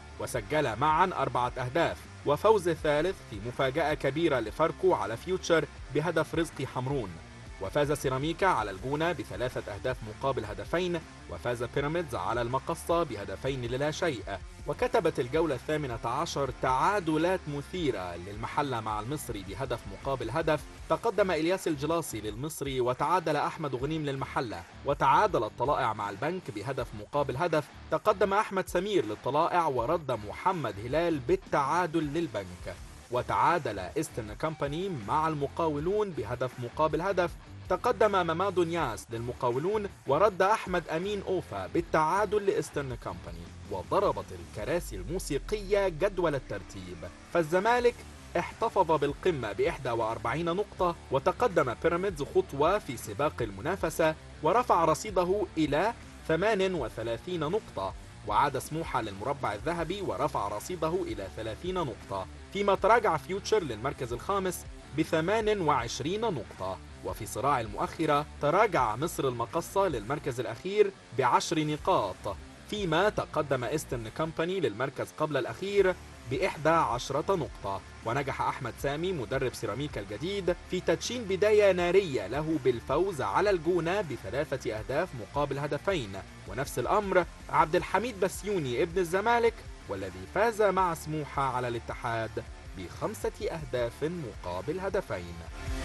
وسجل معا أربعة أهداف، وفوز ثالث في مفاجأة كبيرة لفاركو على فيوتشر بهدف رزقي حمرون، وفاز سيراميكا على الجونة بثلاثة أهداف مقابل هدفين، وفاز بيراميدز على المقصة بهدفين للا شيء. وكتبت الجولة الثامنة عشر تعادلات مثيرة للمحلة مع المصري بهدف مقابل هدف، تقدم إلياس الجلاصي للمصري وتعادل أحمد غنيم للمحلة، وتعادل الطلائع مع البنك بهدف مقابل هدف، تقدم أحمد سمير للطلائع ورد محمد هلال بالتعادل للبنك، وتعادل إيسترن كومباني مع المقاولون بهدف مقابل هدف، تقدم ممادو نياس للمقاولون ورد أحمد أمين أوفا بالتعادل لإيسترن كومباني، وضربت الكراسي الموسيقية جدول الترتيب، فالزمالك احتفظ بالقمة بإحدى وأربعين نقطة، وتقدم بيراميدز خطوة في سباق المنافسة ورفع رصيده إلى ثمان وثلاثين نقطة، وعاد سموحة للمربع الذهبي ورفع رصيده إلى ثلاثين نقطة، فيما تراجع فيوتشر للمركز الخامس بثمان وعشرين نقطة. وفي صراع المؤخرة تراجع مصر المقصة للمركز الأخير بعشر نقاط، فيما تقدم إيسترن كومباني للمركز قبل الأخير بإحدى عشرة نقطة. ونجح أحمد سامي مدرب سيراميكا الجديد في تدشين بداية نارية له بالفوز على الجونة بثلاثة أهداف مقابل هدفين، ونفس الأمر عبد الحميد بسيوني ابن الزمالك والذي فاز مع سموحة على الاتحاد بخمسة أهداف مقابل هدفين.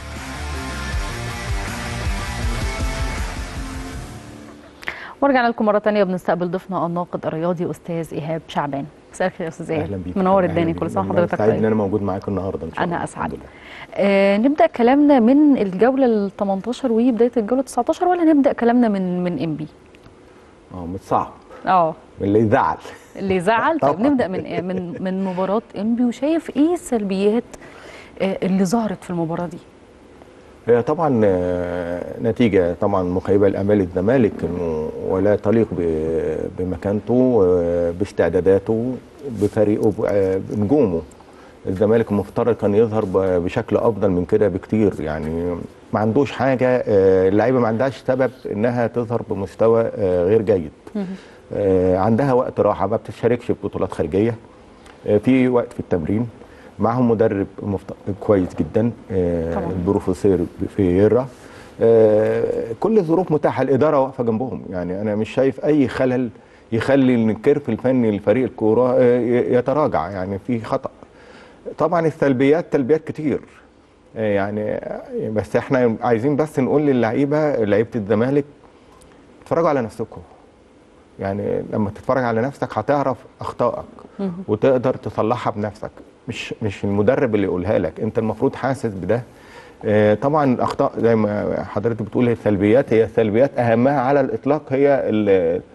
ورجعنا لكم مرة تانية بنستقبل ضيفنا الناقد الرياضي أستاذ إيهاب شعبان. مساء الخير يا أستاذ إيهاب. أهلا بيك. منور الدنيا، كل سنة وحضرتك طيب. سعيد إن أنا موجود معاك النهاردة إن شاء الله. أنا أسعد. آه نبدأ كلامنا من الجولة ال ثمانية عشر وبداية الجولة تسعة عشر، ولا نبدأ كلامنا من من إنبي؟ أه متصعب. أه اللي يزعل. اللي يزعل. طيب نبدأ من من من مباراة إنبي، وشايف إيه السلبيات آه اللي ظهرت في المباراة دي؟ هي طبعا نتيجة طبعا مخيبة لآمال الزمالك، انه ولا تليق بمكانته باستعداداته بفريقه بنجومه. الزمالك المفترض كان يظهر بشكل افضل من كده بكتير، يعني ما عندوش حاجة، اللعيبة ما عندهاش سبب انها تظهر بمستوى غير جيد. عندها وقت راحة، ما بتشاركش في بطولات خارجية، في وقت في التمرين، معهم مدرب مفت... كويس جدا آه البروفيسور فييرا، آه كل الظروف متاحه، الاداره واقفه جنبهم، يعني انا مش شايف اي خلل يخلي الكيرف الفني لفريق الكوره آه يتراجع، يعني في خطا. طبعا السلبيات سلبيات كتير، آه يعني بس احنا عايزين بس نقول للعيبه، لعيبه الزمالك اتفرجوا على نفسكم، يعني لما تتفرج على نفسك هتعرف اخطائك وتقدر تصلحها بنفسك، مش مش المدرب اللي يقولها لك، انت المفروض حاسس بده. آه طبعا الاخطاء زي ما حضرتك بتقول هي السلبيات، هي السلبيات اهمها على الاطلاق هي ال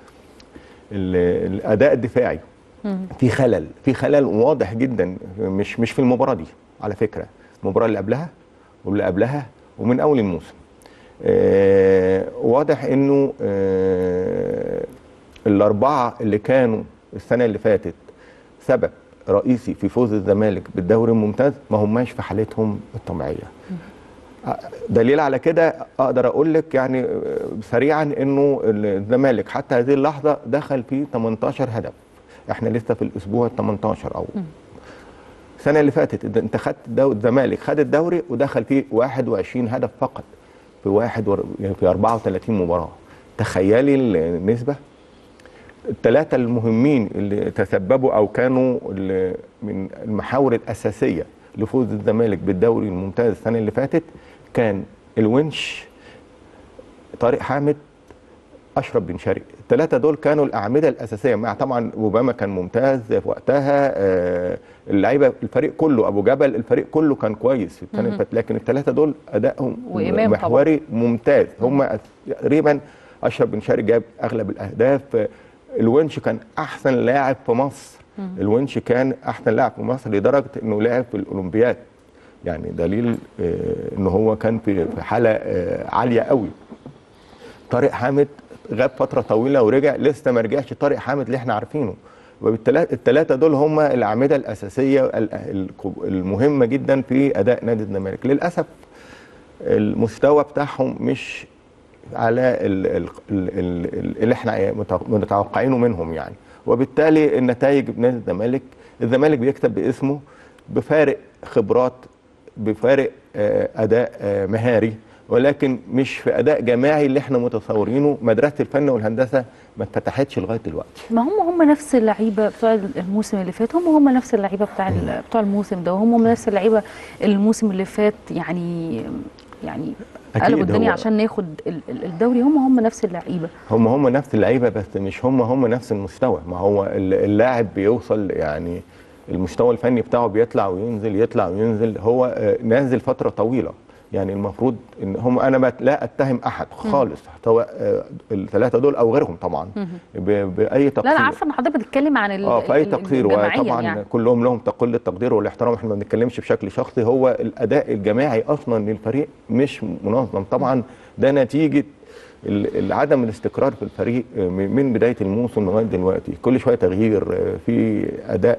ال الاداء الدفاعي. في خلل، في خلل واضح جدا، مش مش في المباراه دي على فكره، المباراه اللي قبلها واللي قبلها ومن اول الموسم. آه واضح انه آه الاربعه اللي كانوا السنه اللي فاتت سبب رئيسي في فوز الزمالك بالدوري الممتاز ما هماش في حالتهم الطبيعيه. دليل على كده اقدر اقول لك يعني سريعا انه الزمالك حتى هذه اللحظه دخل فيه تمنتاشر هدف. احنا لسه في الاسبوع ال تمنتاشر او السنه اللي فاتت انت خدت الزمالك خد الدوري ودخل فيه واحد وعشرين هدف فقط في واحد و... يعني في اربعة وثلاثين مباراه. تخيلي النسبه. الثلاثه المهمين اللي تسببوا او كانوا اللي من المحاور الاساسيه لفوز الزمالك بالدوري الممتاز السنه اللي فاتت كان الونش، طارق حامد، اشرف بن شرقي. الثلاثه دول كانوا الاعمده الاساسيه، مع طبعا اوباما كان ممتاز في وقتها. آه اللعيبه الفريق كله، ابو جبل الفريق كله كان كويس في السنه اللي فاتت، لكن الثلاثه دول ادائهم محوري ممتاز. هم تقريبا اشرف بن شرقي جاب اغلب الاهداف. الونش كان احسن لاعب في مصر. الونش كان احسن لاعب في مصر لدرجه انه لعب في الاولمبياد، يعني دليل آه ان هو كان في حاله آه عاليه قوي. طارق حامد غاب فتره طويله ورجع، لسه ما رجعش طارق حامد اللي احنا عارفينه. وبالثلاثه دول هم الاعمده الاساسيه المهمه جدا في اداء نادي الزمالك. للاسف المستوى بتاعهم مش على اللي احنا متوقعينه منهم يعني، وبالتالي النتائج بنادي الزمالك، الزمالك بيكسب باسمه بفارق خبرات، بفارق اداء مهاري، ولكن مش في اداء جماعي اللي احنا متصورينه. مدرسه الفن والهندسه ما اتفتحتش لغايه دلوقتي. ما هم هم نفس اللعيبه بتوع الموسم اللي فات، هم هم نفس اللعيبه بتاع بتوع الموسم ده، وهم هم نفس اللعيبه الموسم اللي فات. يعني يعني قلبوا الدنيا عشان ناخد الدوري. هم هم نفس اللعيبه هم هم نفس اللعيبه بس مش هم هم نفس المستوى. ما هو اللاعب بيوصل يعني المستوى الفني بتاعه بيطلع وينزل يطلع وينزل. هو نازل فتره طويله، يعني المفروض ان هم، انا لا اتهم احد خالص سواء الثلاثه دول او غيرهم طبعا باي تقصير. لا انا عارفه ان حضرتك بتتكلم عن اه في اي تقصير، وطبعا يعني كلهم لهم كل التقدير والاحترام. احنا ما بنتكلمش بشكل شخصي. هو الاداء الجماعي اصلا للفريق مش منظم طبعا. ده نتيجه عدم الاستقرار في الفريق من بدايه الموسم لغايه دلوقتي. كل شويه تغيير في اداء،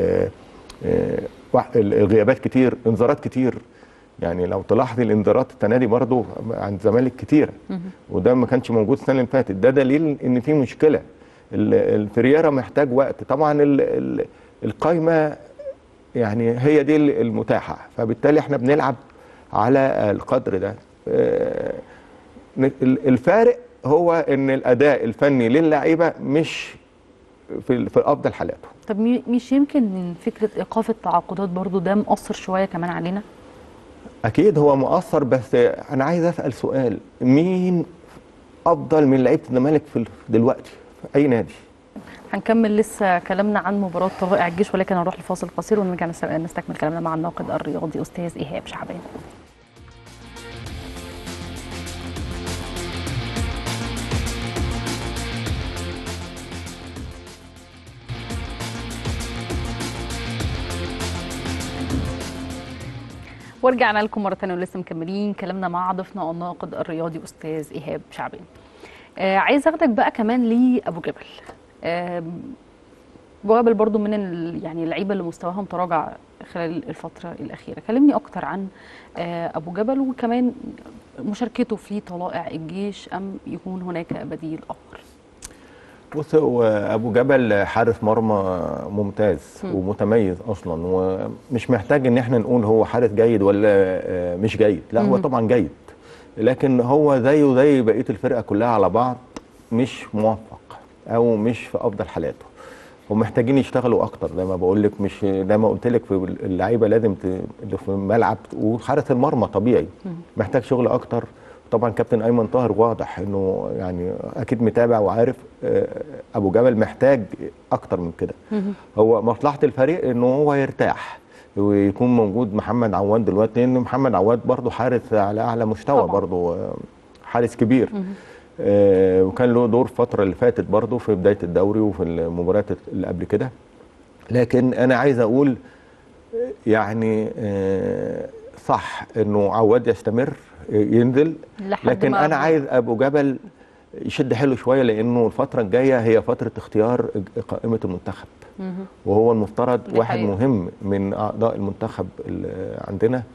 الغيابات كتير، انذارات كتير. يعني لو تلاحظي الانذارات السنه دي برضه عند الزمالك كتيره، وده ما كانش موجود السنه اللي فاتت. ده دليل ان في مشكله. الفريرة محتاج وقت طبعا. القايمه يعني هي دي المتاحه، فبالتالي احنا بنلعب على القدر ده. الفارق هو ان الاداء الفني للاعيبه مش في في افضل حالاته. طب مش يمكن من فكره ايقاف التعاقدات برضه ده مؤثر شويه كمان علينا؟ اكيد هو مؤثر، بس انا عايز اسال سؤال: مين افضل من لعيبه الزمالك في دلوقتي في اي نادي؟ هنكمل لسه كلامنا عن مباراه طلائع الجيش، ولكن هنروح لفاصل قصير ونرجع نستكمل كلامنا مع الناقد الرياضي استاذ ايهاب شعبان. ورجعنا لكم مره ثانيه ولسه مكملين كلامنا مع ضيفنا الناقد الرياضي استاذ ايهاب شعبان. آه عايز اخدك بقى كمان لابو جبل. آه ابو جبل برضو من يعني اللعيبه اللي مستواهم تراجع خلال الفتره الاخيره. كلمني اكتر عن آه ابو جبل، وكمان مشاركته في طلائع الجيش، ام يكون هناك بديل اخر؟ بص، هو ابو جبل حارس مرمى ممتاز م. ومتميز اصلا، ومش محتاج ان احنا نقول هو حارس جيد ولا مش جيد. لا، هو طبعا جيد، لكن هو زيه زي بقيه الفرقه كلها على بعض مش موفق او مش في افضل حالاته، ومحتاجين يشتغلوا اكتر. زي ما بقول لك، مش زي ما قلت لك، في اللعيبه لازم اللي في الملعب وحارس المرمى طبيعي محتاج شغل اكتر. طبعا كابتن ايمن طاهر واضح انه يعني اكيد متابع وعارف ابو جبل محتاج اكتر من كده. هو مصلحه الفريق انه هو يرتاح ويكون موجود محمد عواد دلوقتي، لان محمد عواد برضه حارس على اعلى مستوى، برضه حارس كبير. آه وكان له دور الفتره اللي فاتت برضه في بدايه الدوري وفي المباريات اللي قبل كده. لكن انا عايز اقول يعني آه صح انه عواد يستمر ينزل، لكن انا عايز ابو جبل يشد حيله شويه، لانه الفتره الجايه هي فتره اختيار قائمه المنتخب، وهو المفترض واحد حقيقة. مهم من اعضاء المنتخب اللي عندنا،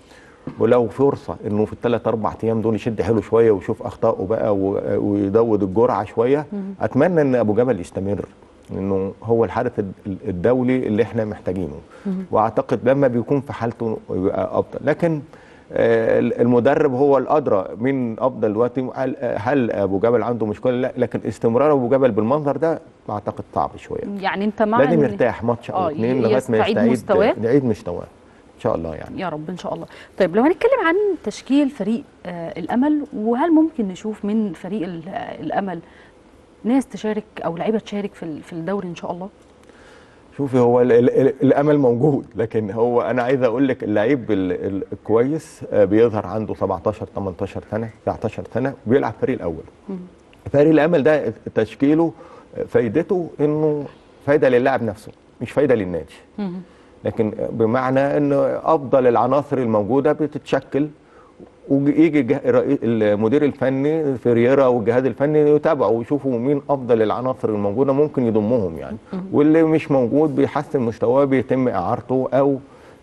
ولو فرصه انه في الثلاث اربع ايام دول يشد حيله شويه ويشوف اخطائه بقى ويزود الجرعه شويه. اتمنى ان ابو جبل يستمر، انه هو الحارس الدولي اللي احنا محتاجينه، واعتقد لما بيكون في حالته يبقى افضل. لكن المدرب هو الادرى من افضل دلوقتي هل ابو جبل عنده مشكله؟ لا، لكن استمرار ابو جبل بالمنظر ده اعتقد صعب شويه. يعني انت مع لازم يرتاح ماتش او اثنين لغايه ما يستعيد مستواه، يعيد مستواه ان شاء الله يعني. يا رب ان شاء الله. طيب لو هنتكلم عن تشكيل فريق آه الامل، وهل ممكن نشوف من فريق الامل ناس تشارك او لعيبه تشارك في في الدوري ان شاء الله؟ شوفي، هو ال ال الامل موجود، لكن هو انا عايز اقول لك اللعيب الكويس بيظهر عنده سبعتاشر تمنتاشر سنه تسعتاشر سنه وبيلعب فريق الاول. فريق الامل ده تشكيله فايدته انه فايده للاعب نفسه مش فايده للنادي. لكن بمعنى ان افضل العناصر الموجوده بتتشكل، ويجي المدير الفني فيريرا والجهاز الفني يتابعوا ويشوفوا مين افضل العناصر الموجوده ممكن يضمهم يعني، واللي مش موجود بيحسن مستواه بيتم اعارته او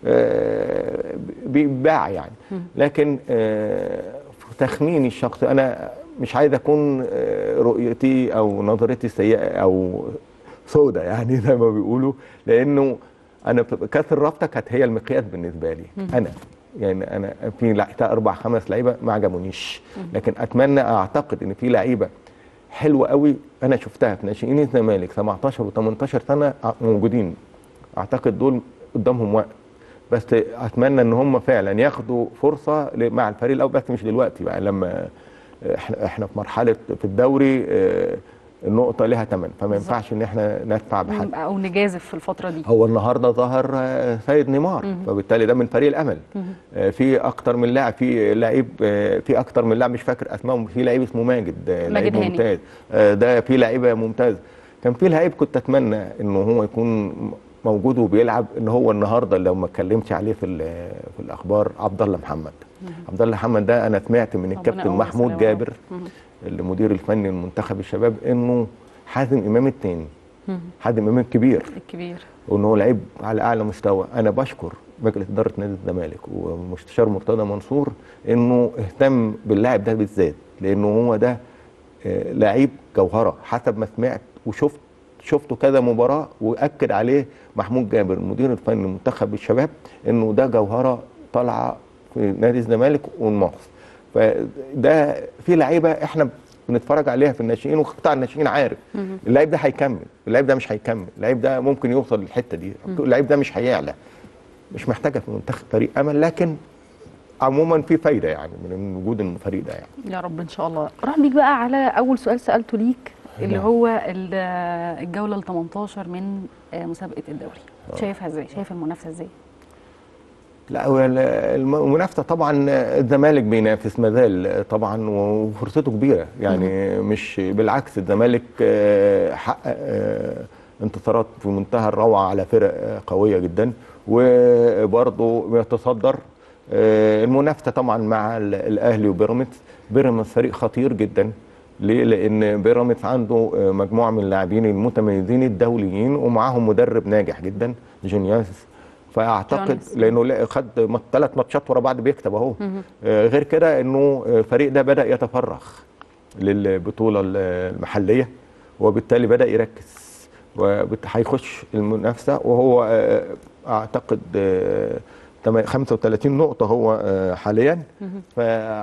بيتباع يعني. لكن في تخميني الشخصي انا مش عايز اكون رؤيتي او نظرتي سيئه او سودة يعني زي ما بيقولوا، لانه انا كاس الرابطه كانت هي المقياس بالنسبه لي. انا يعني انا في اربع خمس لعيبه ما عجبونيش، لكن اتمنى اعتقد ان في لعيبه حلوه قوي انا شفتها في ناشئين الزمالك سبعتاشر وتمنتاشر سنه موجودين، اعتقد دول قدامهم وقت، بس اتمنى ان هم فعلا ياخدوا فرصه مع الفريق الاول، بس مش دلوقتي بقى، لما احنا احنا في مرحله في الدوري النقطة لها ثمن، فما ينفعش ان احنا ندفع بحد او نجازف في الفترة دي. هو النهارده ظهر سيد نيمار، مم. فبالتالي ده من فريق الامل. مم. في اكتر من لاعب، في لعيب في اكتر من لاعب مش فاكر اسمائهم، في لعيب اسمه ماجد لعيب ممتاز، ده في لعيبه ممتاز. كان في لعيب كنت اتمنى انه هو يكون موجود وبيلعب، ان هو النهارده لو ما اتكلمتش عليه في في الاخبار عبد الله محمد. عبد الله محمد ده انا سمعت من الكابتن محمود جابر المدير الفني لمنتخب الشباب انه حازم امام الثاني، حازم امام الكبير الكبير وانه هو لعيب على اعلى مستوى. انا بشكر مجلس اداره نادي الزمالك ومستشار مرتضى منصور انه اهتم باللاعب ده بالذات، لانه هو ده لعيب جوهره حسب ما سمعت وشفت شفته كذا مباراه، واكد عليه محمود جابر المدير الفني لمنتخب الشباب انه ده جوهره طالعه في نادي الزمالك والمصر. فده في لعيبه احنا بنتفرج عليها في الناشئين وقطاع الناشئين عارف اللعيب ده هيكمل، اللعيب ده مش هيكمل، اللعيب ده ممكن يوصل للحته دي، اللعيب ده مش هيعلى، مش محتاجه في منتخب فريق امل، لكن عموما في فايده يعني من وجود الفريق ده يعني. يا رب ان شاء الله. راح بيك بقى على اول سؤال سالته ليك اللي هو الجوله ال تمنتاشر من مسابقه الدوري، شايفها ازاي؟ شايف المنافسه ازاي؟ لا، هو المنافسه طبعا الزمالك بينافس مازال طبعا وفرصته كبيره يعني، مش بالعكس الزمالك حقق انتصارات في منتهى الروعه على فرق قويه جدا، وبرضه بيتصدر. المنافسه طبعا مع الاهلي وبيراميدز. بيراميدز فريق خطير جدا، ليه؟ لان بيراميدز عنده مجموعه من اللاعبين المتميزين الدوليين ومعاهم مدرب ناجح جدا جونياس، فاعتقد لانه خد ثلاث ماتشات ورا بعض بيكسب اهو. آه غير كده انه الفريق ده بدا يتفرغ للبطوله المحليه، وبالتالي بدا يركز وهيخش المنافسه، وهو آه اعتقد آه خمسة وثلاثين نقطه هو آه حاليا، ف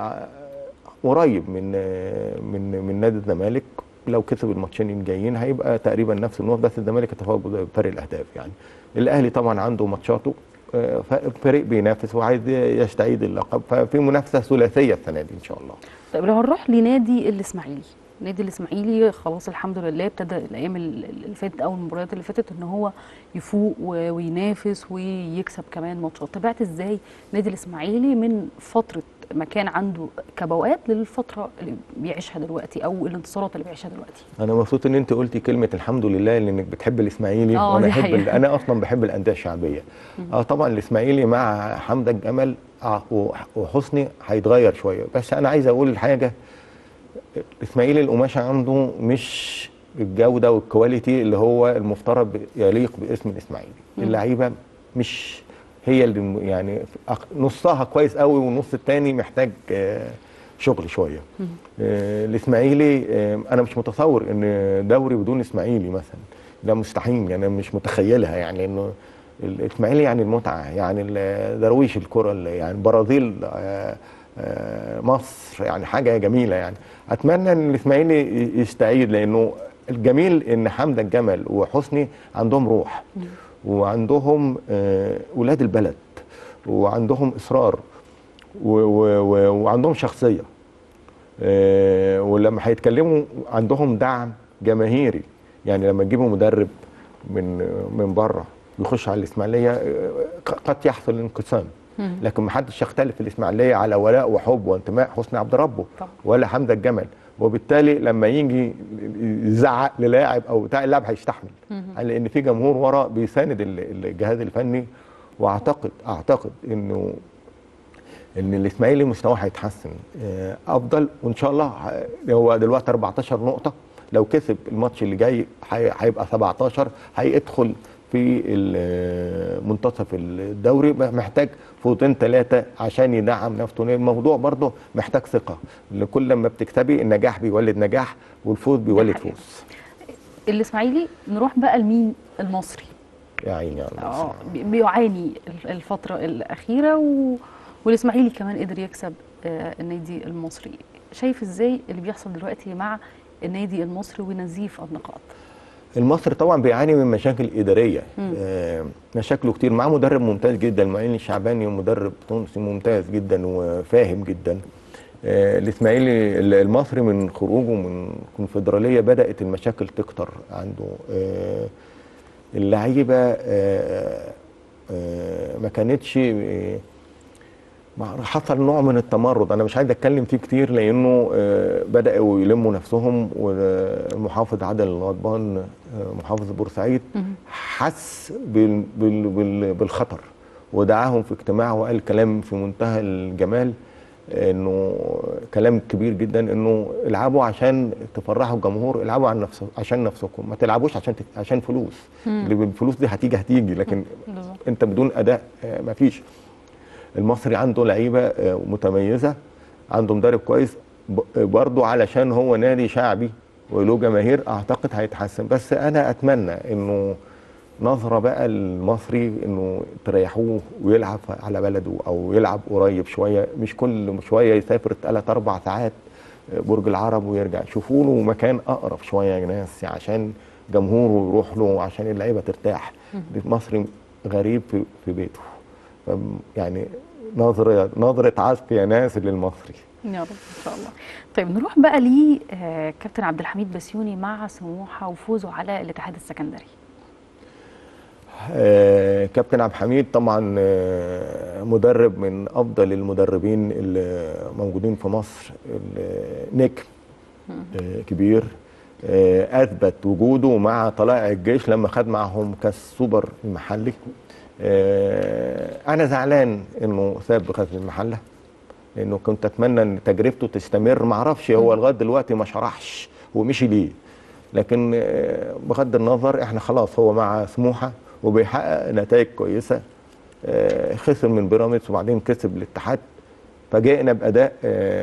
قريب من آه من من نادي الزمالك. لو كسب الماتشين الجايين هيبقى تقريبا نفس النقط، بس الزمالك يتفوق بفرق الاهداف يعني. الاهلي طبعا عنده ماتشاته، فريق بينافس وعايز يستعيد اللقب، ففي منافسه ثلاثيه السنه دي ان شاء الله. طيب لو هنروح لنادي الاسماعيلي، نادي الاسماعيلي خلاص الحمد لله ابتدى الايام اللي فاتت او المباريات اللي فاتت ان هو يفوق وينافس ويكسب كمان ماتشات. تابعت ازاي نادي الاسماعيلي من فتره ما كان عنده كبوات للفتره اللي بيعيشها دلوقتي او الانتصارات اللي بيعيشها دلوقتي؟ انا مبسوط ان انت قلتي كلمه الحمد لله لانك بتحب الاسماعيلي، وانا بحب انا اصلا بحب الانديه الشعبيه. اه طبعا الاسماعيلي مع حمدك جمل وحسني هيتغير شويه، بس انا عايز اقول حاجه، الاسماعيلي القماشه عنده مش الجوده والكواليتي اللي هو المفترض يليق باسم الاسماعيلي. اللعيبه مش هي اللي يعني نصها كويس قوي والنص الثاني محتاج شغل شويه. الاسماعيلي انا مش متصور ان دوري بدون اسماعيلي مثلا، ده مستحيل، يعني مش متخيلها، يعني انه الاسماعيلي يعني المتعه، يعني درويش الكره، يعني برازيل مصر، يعني حاجه جميله. يعني اتمنى ان الاسماعيلي يستعيد، لانه الجميل ان حمدة الجمل وحسني عندهم روح وعندهم ولاد البلد وعندهم اصرار وعندهم شخصيه، ولما هيتكلموا عندهم دعم جماهيري. يعني لما تجيبوا مدرب من من بره يخش على الاسماعيليه قد يحصل انقسام، لكن ما حدش يختلف في الاسماعيليه على ولاء وحب وانتماء حسني عبد ربه ولا حمدة الجمل، وبالتالي لما يجي يزعق للاعب او بتاع، اللاعب هيستحمل لان في جمهور ورا بيساند الجهاز الفني. واعتقد اعتقد انه ان الاسماعيلي مستواه هيتحسن افضل، وان شاء الله هو دلوقتي أربعتاشر نقطه، لو كسب الماتش اللي جاي هيبقى سبعتاشر، هيدخل في منتصف الدوري. محتاج فوزين ثلاثه عشان يدعم نفسه. الموضوع برضه محتاج ثقه، كل ما بتكسبي النجاح بيولد نجاح والفوز بيولد فوز. الاسماعيلي نروح بقى لمين؟ المصري. يا عيني اه بيعاني الفتره الاخيره و... والاسماعيلي كمان قدر يكسب آه النادي المصري. شايف ازاي اللي بيحصل دلوقتي مع النادي المصري ونزيف النقاط؟ المصري طبعا بيعاني من مشاكل اداريه، آه مشاكله كتير. معاه مدرب ممتاز جدا، معين الشعباني، مدرب تونسي ممتاز جدا وفاهم جدا. آه الاسماعيلي المصري من خروجه من الكونفدراليه بدات المشاكل تكتر عنده. آه اللعيبه آه آه ما كانتش آه حصل نوع من التمرد، انا مش عايز اتكلم فيه كتير لانه بداوا يلموا نفسهم. والمحافظ عادل الغضبان محافظ بورسعيد حس بالخطر ودعاهم في اجتماع وقال كلام في منتهى الجمال، انه كلام كبير جدا، انه العبوا عشان تفرحوا الجمهور، العبوا عن نفسه عشان نفسكم، ما تلعبوش عشان عشان فلوس. اللي بالفلوس دي هتيجي هتيجي لكن انت بدون اداء ما فيش. المصري عنده لعيبه متميزه، عنده مدرب كويس برضه، علشان هو نادي شعبي وله جماهير اعتقد هيتحسن. بس انا اتمنى انه نظره بقى المصري انه تريحوه ويلعب على بلده او يلعب قريب شويه، مش كل شويه يسافر ثلاث اربع ساعات برج العرب ويرجع. شوفوا له مكان اقرب شويه يا ناس عشان جمهوره يروح له، عشان اللعيبه ترتاح. المصري غريب في, في بيته، يعني نظرة نظرة عزف يا ناس للمصري. يا رب ان شاء الله. طيب نروح بقى لكابتن عبد الحميد بسيوني مع سموحه وفوزه على الاتحاد السكندري. آه كابتن عبد الحميد طبعا آه مدرب من افضل المدربين اللي موجودين في مصر، نجم آه كبير، آه اثبت وجوده مع طلائع الجيش لما خد معهم كاس سوبر المحلي. أنا زعلان إنه ساب غزل المحلة، لأنه كنت أتمنى إن تجربته تستمر. معرفش هو لغاية دلوقتي ما شرحش ومشي ليه، لكن بغض النظر إحنا خلاص هو مع سموحة وبيحقق نتائج كويسة. خسر من بيراميدز وبعدين كسب الاتحاد، فجئنا بأداء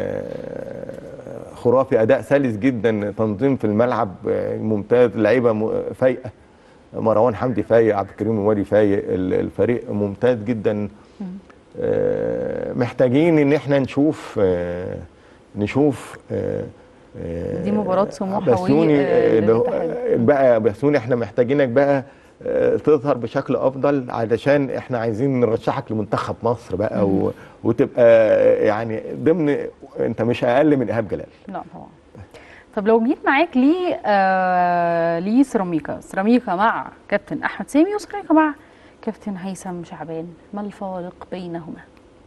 خرافي، أداء سلس جدا، تنظيم في الملعب ممتاز، لعيبة فايقة، مروان حمدي فايق، عبد الكريم الوادي فايق، الفريق ممتاز جدا. آه محتاجين ان احنا نشوف آه نشوف آه دي مباراة سموحة بسيوني بقى. بسيوني احنا محتاجينك بقى تظهر بشكل افضل، علشان احنا عايزين نرشحك لمنتخب مصر بقى و... وتبقى يعني ضمن، انت مش اقل من ايهاب جلال. لا طبعا. طب لو جيت معاك ليه آه ليه سيراميكا سيراميكا مع كابتن احمد سامي وسيراميكا مع كابتن هيثم شعبان، ما الفارق بينهما؟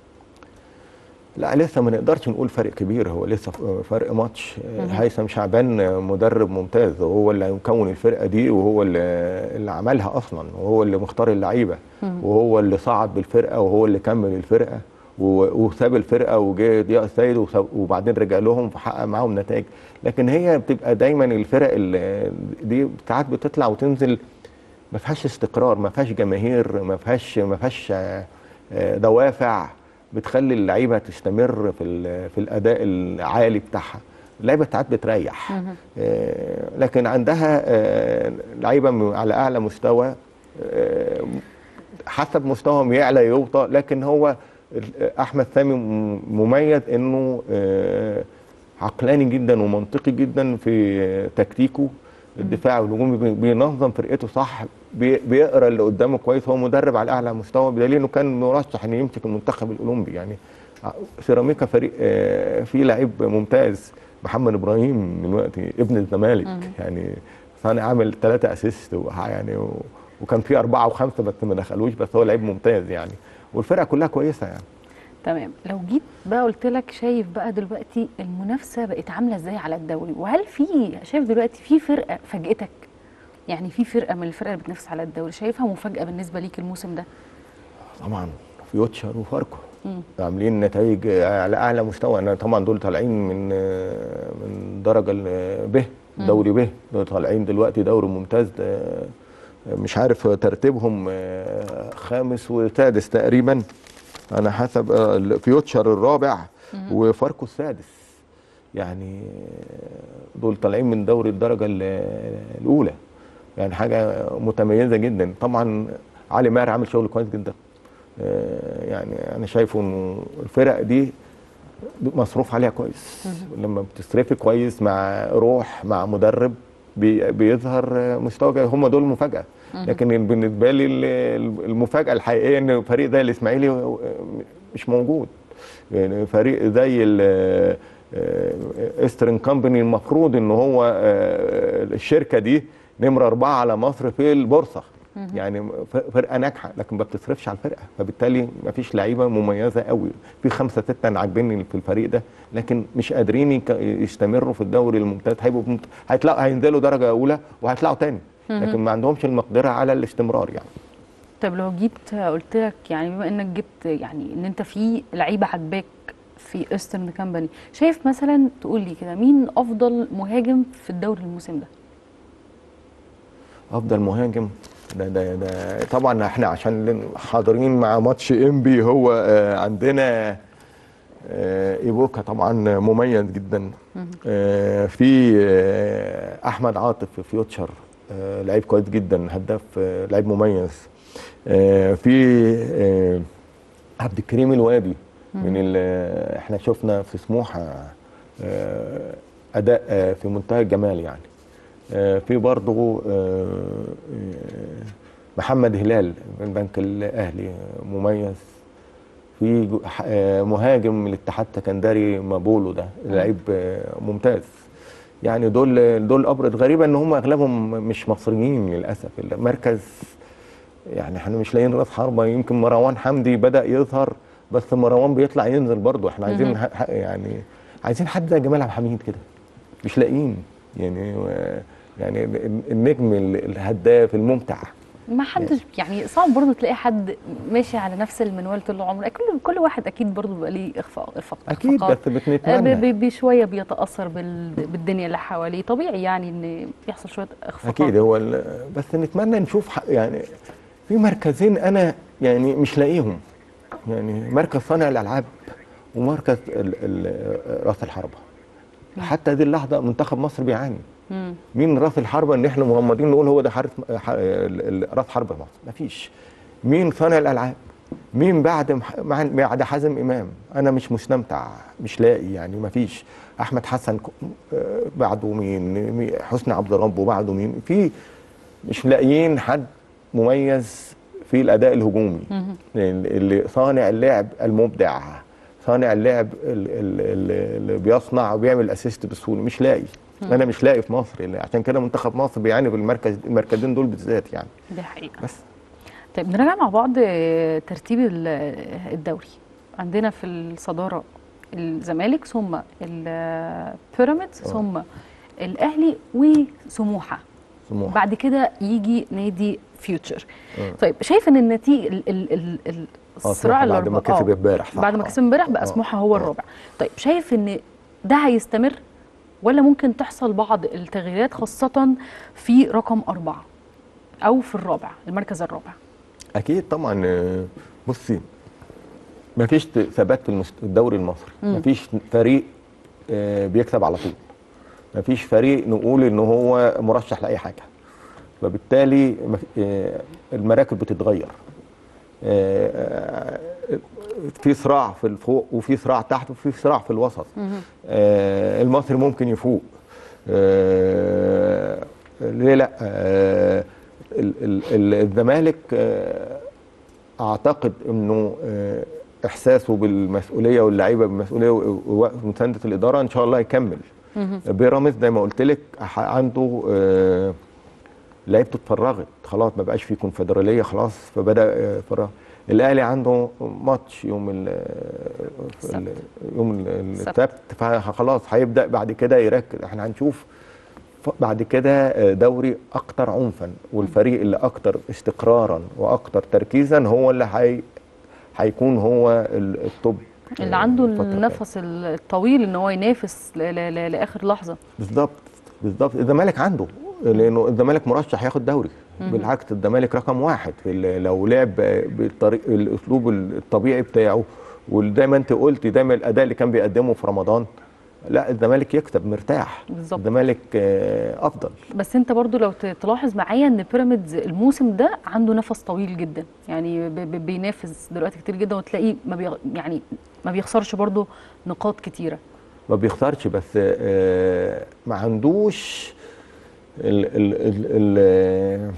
لا لسه ما نقدرش نقول فرق كبير، هو لسه فرق ماتش. هيثم شعبان مدرب ممتاز، وهو اللي مكون الفرقه دي، وهو اللي, اللي عملها اصلا، وهو اللي مختار اللعيبه، وهو اللي صعد بالفرقه، وهو اللي كمل الفرقه وساب الفرقه وجه ضياء السيد وبعدين رجع لهم فحقق معاهم نتائج. لكن هي بتبقى دايما الفرق اللي دي ساعات بتطلع وتنزل، ما فيهاش استقرار، ما فيهاش جماهير، ما فيهاش ما فيهاش دوافع بتخلي اللعيبه تستمر في في الاداء العالي بتاعها. اللعيبه ساعات بتريح، لكن عندها لعيبه على اعلى مستوى حسب مستواهم يعلى يوطى. لكن هو احمد سامي مميز انه عقلاني جدا ومنطقي جدا في تكتيكه الدفاعي والهجومي، بينظم فرقته صح، بيقرا اللي قدامه كويس. هو مدرب على اعلى مستوى، بدليل انه كان مرشح انه يمسك المنتخب الاولمبي. يعني سيراميكا فريق فيه لعيب ممتاز، محمد ابراهيم دلوقتي ابن الزمالك، يعني صانع عامل ثلاثة اسيست يعني، وكان في أربعة وخمسة بس ما دخلوش، بس هو لعيب ممتاز يعني، والفرقة كلها كويسة يعني. تمام. لو جيت بقى قلت لك شايف بقى دلوقتي المنافسة بقت عاملة ازاي على الدوري، وهل في شايف دلوقتي في فرقة فاجئتك؟ يعني في فرقة من الفرق اللي بتنافس على الدوري شايفها مفاجأة بالنسبة ليك الموسم ده؟ طبعا فيوتشر وفاركو عاملين نتائج على اعلى مستوى. انا طبعا دول طالعين من من درجه ب دوري ب، دول طالعين دلوقتي دوري ممتاز، مش عارف ترتيبهم خامس وسادس تقريبا، انا حسب فيوتشر الرابع وفاركو السادس. يعني دول طالعين من دوري الدرجه الاولى، يعني حاجه متميزه جدا. طبعا علي ماهر عامل شغل كويس جدا، يعني انا شايفه انه الفرق دي مصروف عليها كويس، لما بتصرفي كويس مع روح مع مدرب بيظهر مستوى. هم دول المفاجاه، لكن بالنسبه لي المفاجاه الحقيقيه ان فريق زي الاسماعيلي مش موجود. يعني فريق زي ايسترن كومباني المفروض ان هو الشركه دي نمره اربعه على مصر في البورصه، يعني فرقه ناجحه لكن ما بتصرفش على الفرقه، فبالتالي ما فيش لعيبه مميزه قوي. في خمسه سته انا عاجبني في الفريق ده، لكن مش قادرين يستمروا في الدوري الممتاز. هيبقوا هيطلعوا هينزلوا درجه اولى وهيطلعوا تاني، لكن ما عندهمش المقدره على الاستمرار يعني. طب لو جيت قلت لك يعني بما انك جبت يعني ان انت في لعيبه عاجباك في ايسترن كومباني، شايف مثلا تقول لي كده مين افضل مهاجم في الدوري الموسم ده؟ افضل مهاجم ده ده ده طبعا احنا عشان حاضرين مع ماتش انبي، هو آه عندنا آه ايبوكا طبعا مميز جدا. آه في آه احمد عاطف في فيوتشر، آه لعيب كويس جدا، هداف، آه لعيب مميز. آه في آه عبد الكريم الوادي من احنا شفنا في سموحه آه اداء آه في منتهى الجمال يعني. آه في برضه آه محمد هلال من البنك الاهلي مميز. في آه مهاجم من الاتحاد السكندري مابولو ده لعيب آه ممتاز. يعني دول دول ابرز. غريبه ان هم اغلبهم مش مصريين للاسف. المركز يعني احنا مش لاقيين راس حربه. يمكن مروان حمدي بدا يظهر، بس مروان بيطلع ينزل برضه. احنا عايزين يعني عايزين حد زي جمال عبد الحميد كده، مش لاقيين يعني. يعني النجم الهداف الممتع ما حدش يعني صعب برضه تلاقي حد ماشي على نفس المنوال طول عمره. كل كل واحد اكيد برضه بيبقى ليه اخفاق اخفاق اكيد، بس بنتمنى بشويه بيتاثر بالدنيا اللي حواليه. طبيعي يعني ان يحصل شويه اخفاقات اكيد. هو بس نتمنى نشوف يعني في مركزين انا يعني مش لاقيهم، يعني مركز صانع الالعاب ومركز ال ال راس الحربه. حتى هذه اللحظه منتخب مصر بيعاني. مم. مين راس الحربه ان احنا مغمضين نقول هو ده حارس راس حربه مصر؟ مفيش. مين صانع الالعاب؟ مين بعد بعد حازم امام؟ انا مش مستمتع، مش لاقي يعني. مفيش. احمد حسن بعده مين؟ حسني عبد رب وبعده مين؟ في مش لاقيين حد مميز في الاداء الهجومي اللي صانع اللعب المبدع، صانع اللعب اللي بيصنع وبيعمل اسيست بسهوله. مش لاقي. انا مش لاقي في مصر. عشان كده منتخب مصر بيعاني بالمركز المركزين دول بالذات يعني. دي حقيقه. بس طيب نراجع مع بعض ترتيب الدوري. عندنا في الصداره الزمالك، ثم البيراميدز، ثم الاهلي وسموحه. سموحه. بعد كده يجي نادي فيوتشر. أه. طيب شايف ان النتيجه الصراع بعد ما كسب امبارح بعد ما كسب امبارح بقى سموحه هو الرابع. طيب شايف ان ده هيستمر ولا ممكن تحصل بعض التغييرات خاصه في رقم أربعة او في الرابع، المركز الرابع؟ اكيد طبعا. بصي مفيش ثبات في الدوري المصري، مفيش فريق آه بيكسب على طول، مفيش فريق نقول ان هو مرشح لاي حاجه، فبالتالي آه المراكب بتتغير، آه في صراع في الفوق وفي صراع تحت وفي صراع في الوسط. آه المصري ممكن يفوق، آه ليه لا؟ آه الزمالك آه اعتقد انه آه احساسه بالمسؤوليه واللعيبه بالمسؤوليه ومسانده الاداره ان شاء الله يكمل. بيراميدز زي ما قلت لك عنده آه لعيبته اتفرغت خلاص، ما بقاش في كونفدراليه خلاص، فبدا فراغ. الاهلي عنده ماتش يوم ال يوم السبت، فخلاص هيبدا بعد كده يركز. احنا هنشوف بعد كده دوري اكتر عنفا، والفريق اللي اكتر استقرارا واكتر تركيزا هو اللي هي هيكون هو التوب، اللي عنده النفس الطويل ان هو ينافس لاخر لحظه. بالظبط بالظبط. الزمالك عنده، لانه الزمالك مرشح ياخد دوري. بالعكس الزمالك رقم واحد في لو لعب بالطريق الاسلوب الطبيعي بتاعه، ودايما انت قلتي دايما الاداء اللي كان بيقدمه في رمضان، لا الزمالك يكسب مرتاح. بالظبط. الزمالك افضل. بس انت برضو لو تلاحظ معايا ان بيراميدز الموسم ده عنده نفس طويل جدا، يعني بينافس دلوقتي كتير جدا، وتلاقيه ما بي يعني ما بيخسرش برضو نقاط كتيره. ما بيخسرش، بس ما عندوش ال ال ال ال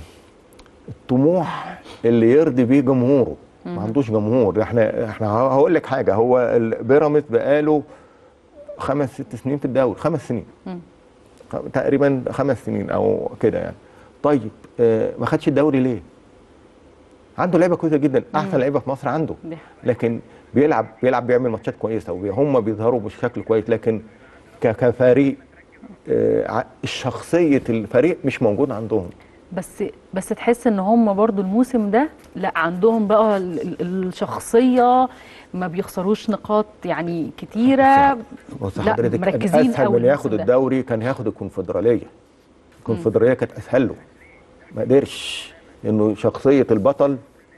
الطموح اللي يرضي بيه جمهوره. ما عندوش جمهور. احنا احنا هقول لك حاجه، هو بيراميدز بقاله خمس ست سنين في الدوري، خمس سنين مم. تقريبا خمس سنين او كده يعني. طيب آه ما خدش الدوري ليه؟ عنده لعيبه كويسه جدا، احسن لعيبه في مصر عنده، لكن بيلعب بيلعب بيعمل ماتشات كويسه وهم بيظهروا بشكل كويس، لكن كفريق آه شخصيه الفريق مش موجود عندهم. بس بس تحس ان هم برضو الموسم ده لا عندهم بقى الشخصيه، ما بيخسروش نقاط يعني كتيره. لا مركزين. اسهل من ياخد الدوري كان هياخد الكونفدراليه. الكونفدراليه كانت اسهل له، ما قدرش، انه شخصيه البطل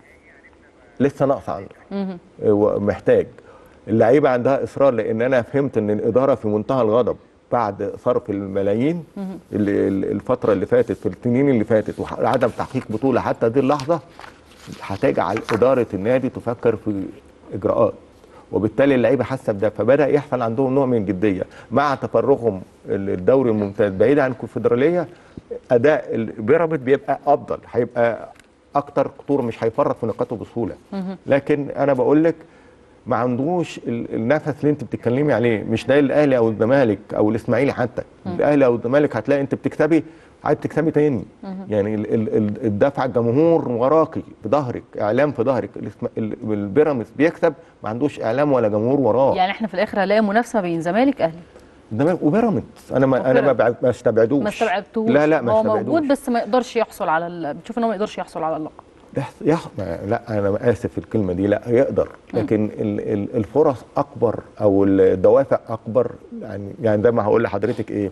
لسه ناقصه عنده، محتاج. اللعيبه عندها اصرار، لان انا فهمت ان الاداره في منتهى الغضب بعد صرف الملايين اللي الفتره اللي فاتت في السنين اللي فاتت وعدم تحقيق بطوله حتى هذه اللحظه، هتجعل اداره النادي تفكر في اجراءات، وبالتالي اللعيبه حاسه بده، فبدا يحصل عندهم نوع من الجديه مع تفرغهم الدوري الممتاز بعيد عن الكونفدراليه. اداء البيراميدز بيبقى افضل، هيبقى اكتر خطوره، مش هيفرط في نقاطه بسهوله. لكن انا بقول لك ما عندوش النفس اللي انت بتتكلمي عليه، مش ده الاهلي او الزمالك او الاسماعيلي حتى. الاهلي او الزمالك هتلاقي انت بتكسبي عايز تكسبي تاني، يعني الدفع الجمهور وراكي في ظهرك، اعلام في ظهرك. البيراميدز بيكسب ما عندوش اعلام ولا جمهور وراه. يعني احنا في الاخر هنلاقي منافسه بين زمالك اهلي الزمالك وبيراميدز. انا ما انا ما ما استبعدوش، ما استبعدتوش. لا لا ما هو استبعدوش، موجود بس ما يقدرش يحصل على ال... بتشوف ان هو ما يقدرش يحصل على اللقب. يح... لا انا اسف في الكلمه دي، لا يقدر، لكن الفرص اكبر او الدوافع اكبر. يعني يعني ده ما هقول لحضرتك ايه،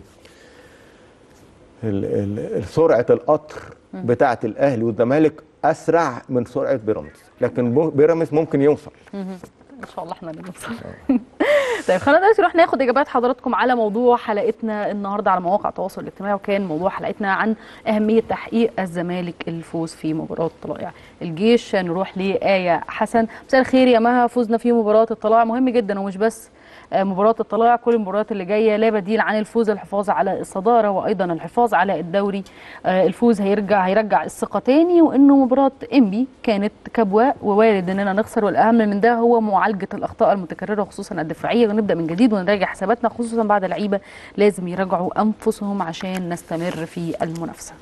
سرعه القطر بتاعه الاهلي والزمالك اسرع من سرعه بيراميدز، لكن بيراميدز ممكن يوصل. ان شاء الله احنا اللي نوصل. طيب خلينا دلوقتي نروح ناخد اجابات حضراتكم على موضوع حلقتنا النهارده على مواقع التواصل الاجتماعي، وكان موضوع حلقتنا عن اهميه تحقيق الزمالك الفوز في مباراه طلائع الجيش. نروح لآية حسن. مساء الخير يا مها، فوزنا في مباراه الطلائع مهم جدا، ومش بس مباراه الطلائع، كل المباريات اللي جايه لا بديل عن الفوز، الحفاظ على الصداره وايضا الحفاظ على الدوري. الفوز هيرجع هيرجع الثقه تاني، وانه مباراه انبي كانت كبوه ووارد اننا نخسر، والاهم من ده هو معالجه الاخطاء المتكرره خصوصا الدفاعيه، ونبدا من جديد ونراجع حساباتنا، خصوصا بعد لعيبه لازم يراجعوا انفسهم عشان نستمر في المنافسه.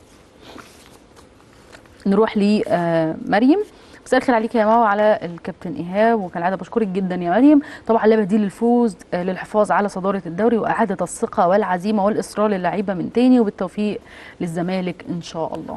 نروح لمريم. مساء الخير عليك يا ماما وعلى الكابتن ايهاب، وكالعاده بشكرك جدا يا مريم. طبعا لا بديل للفوز للحفاظ على صداره الدوري واعاده الثقه والعزيمه والاصرار للعيبه من تاني، وبالتوفيق للزمالك ان شاء الله.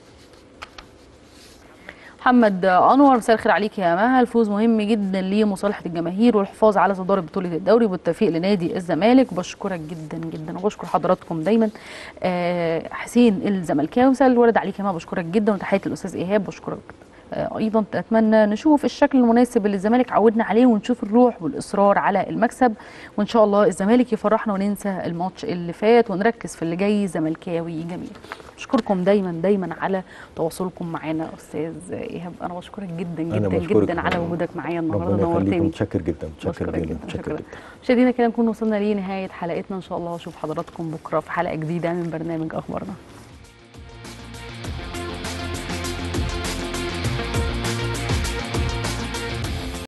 محمد انور. مساء الخير عليك يا مها، الفوز مهم جدا لمصالحه الجماهير والحفاظ على صداره بطوله الدوري، وبالتوفيق لنادي الزمالك. بشكرك جدا جدا وبشكر حضراتكم دايما. أه حسين الزملكاوي. مساء الورد عليك يا مها، بشكرك جدا، وتحيه الاستاذ ايهاب بشكرك ايضا اتمنى نشوف الشكل المناسب اللي الزمالك عودنا عليه، ونشوف الروح والاصرار على المكسب، وان شاء الله الزمالك يفرحنا وننسى الماتش اللي فات ونركز في اللي جاي. زملكاوي جميل. بشكركم دايما دايما على تواصلكم معانا استاذ ايهاب، انا بشكرك جدا جدا جدا على وجودك معايا النهارده، نورتني. متشكر جدا متشكر جدا متشكر جدا. مشاهدينا كده نكون وصلنا لنهايه حلقتنا، ان شاء الله اشوف حضراتكم بكره في حلقه جديده من برنامج اخبارنا.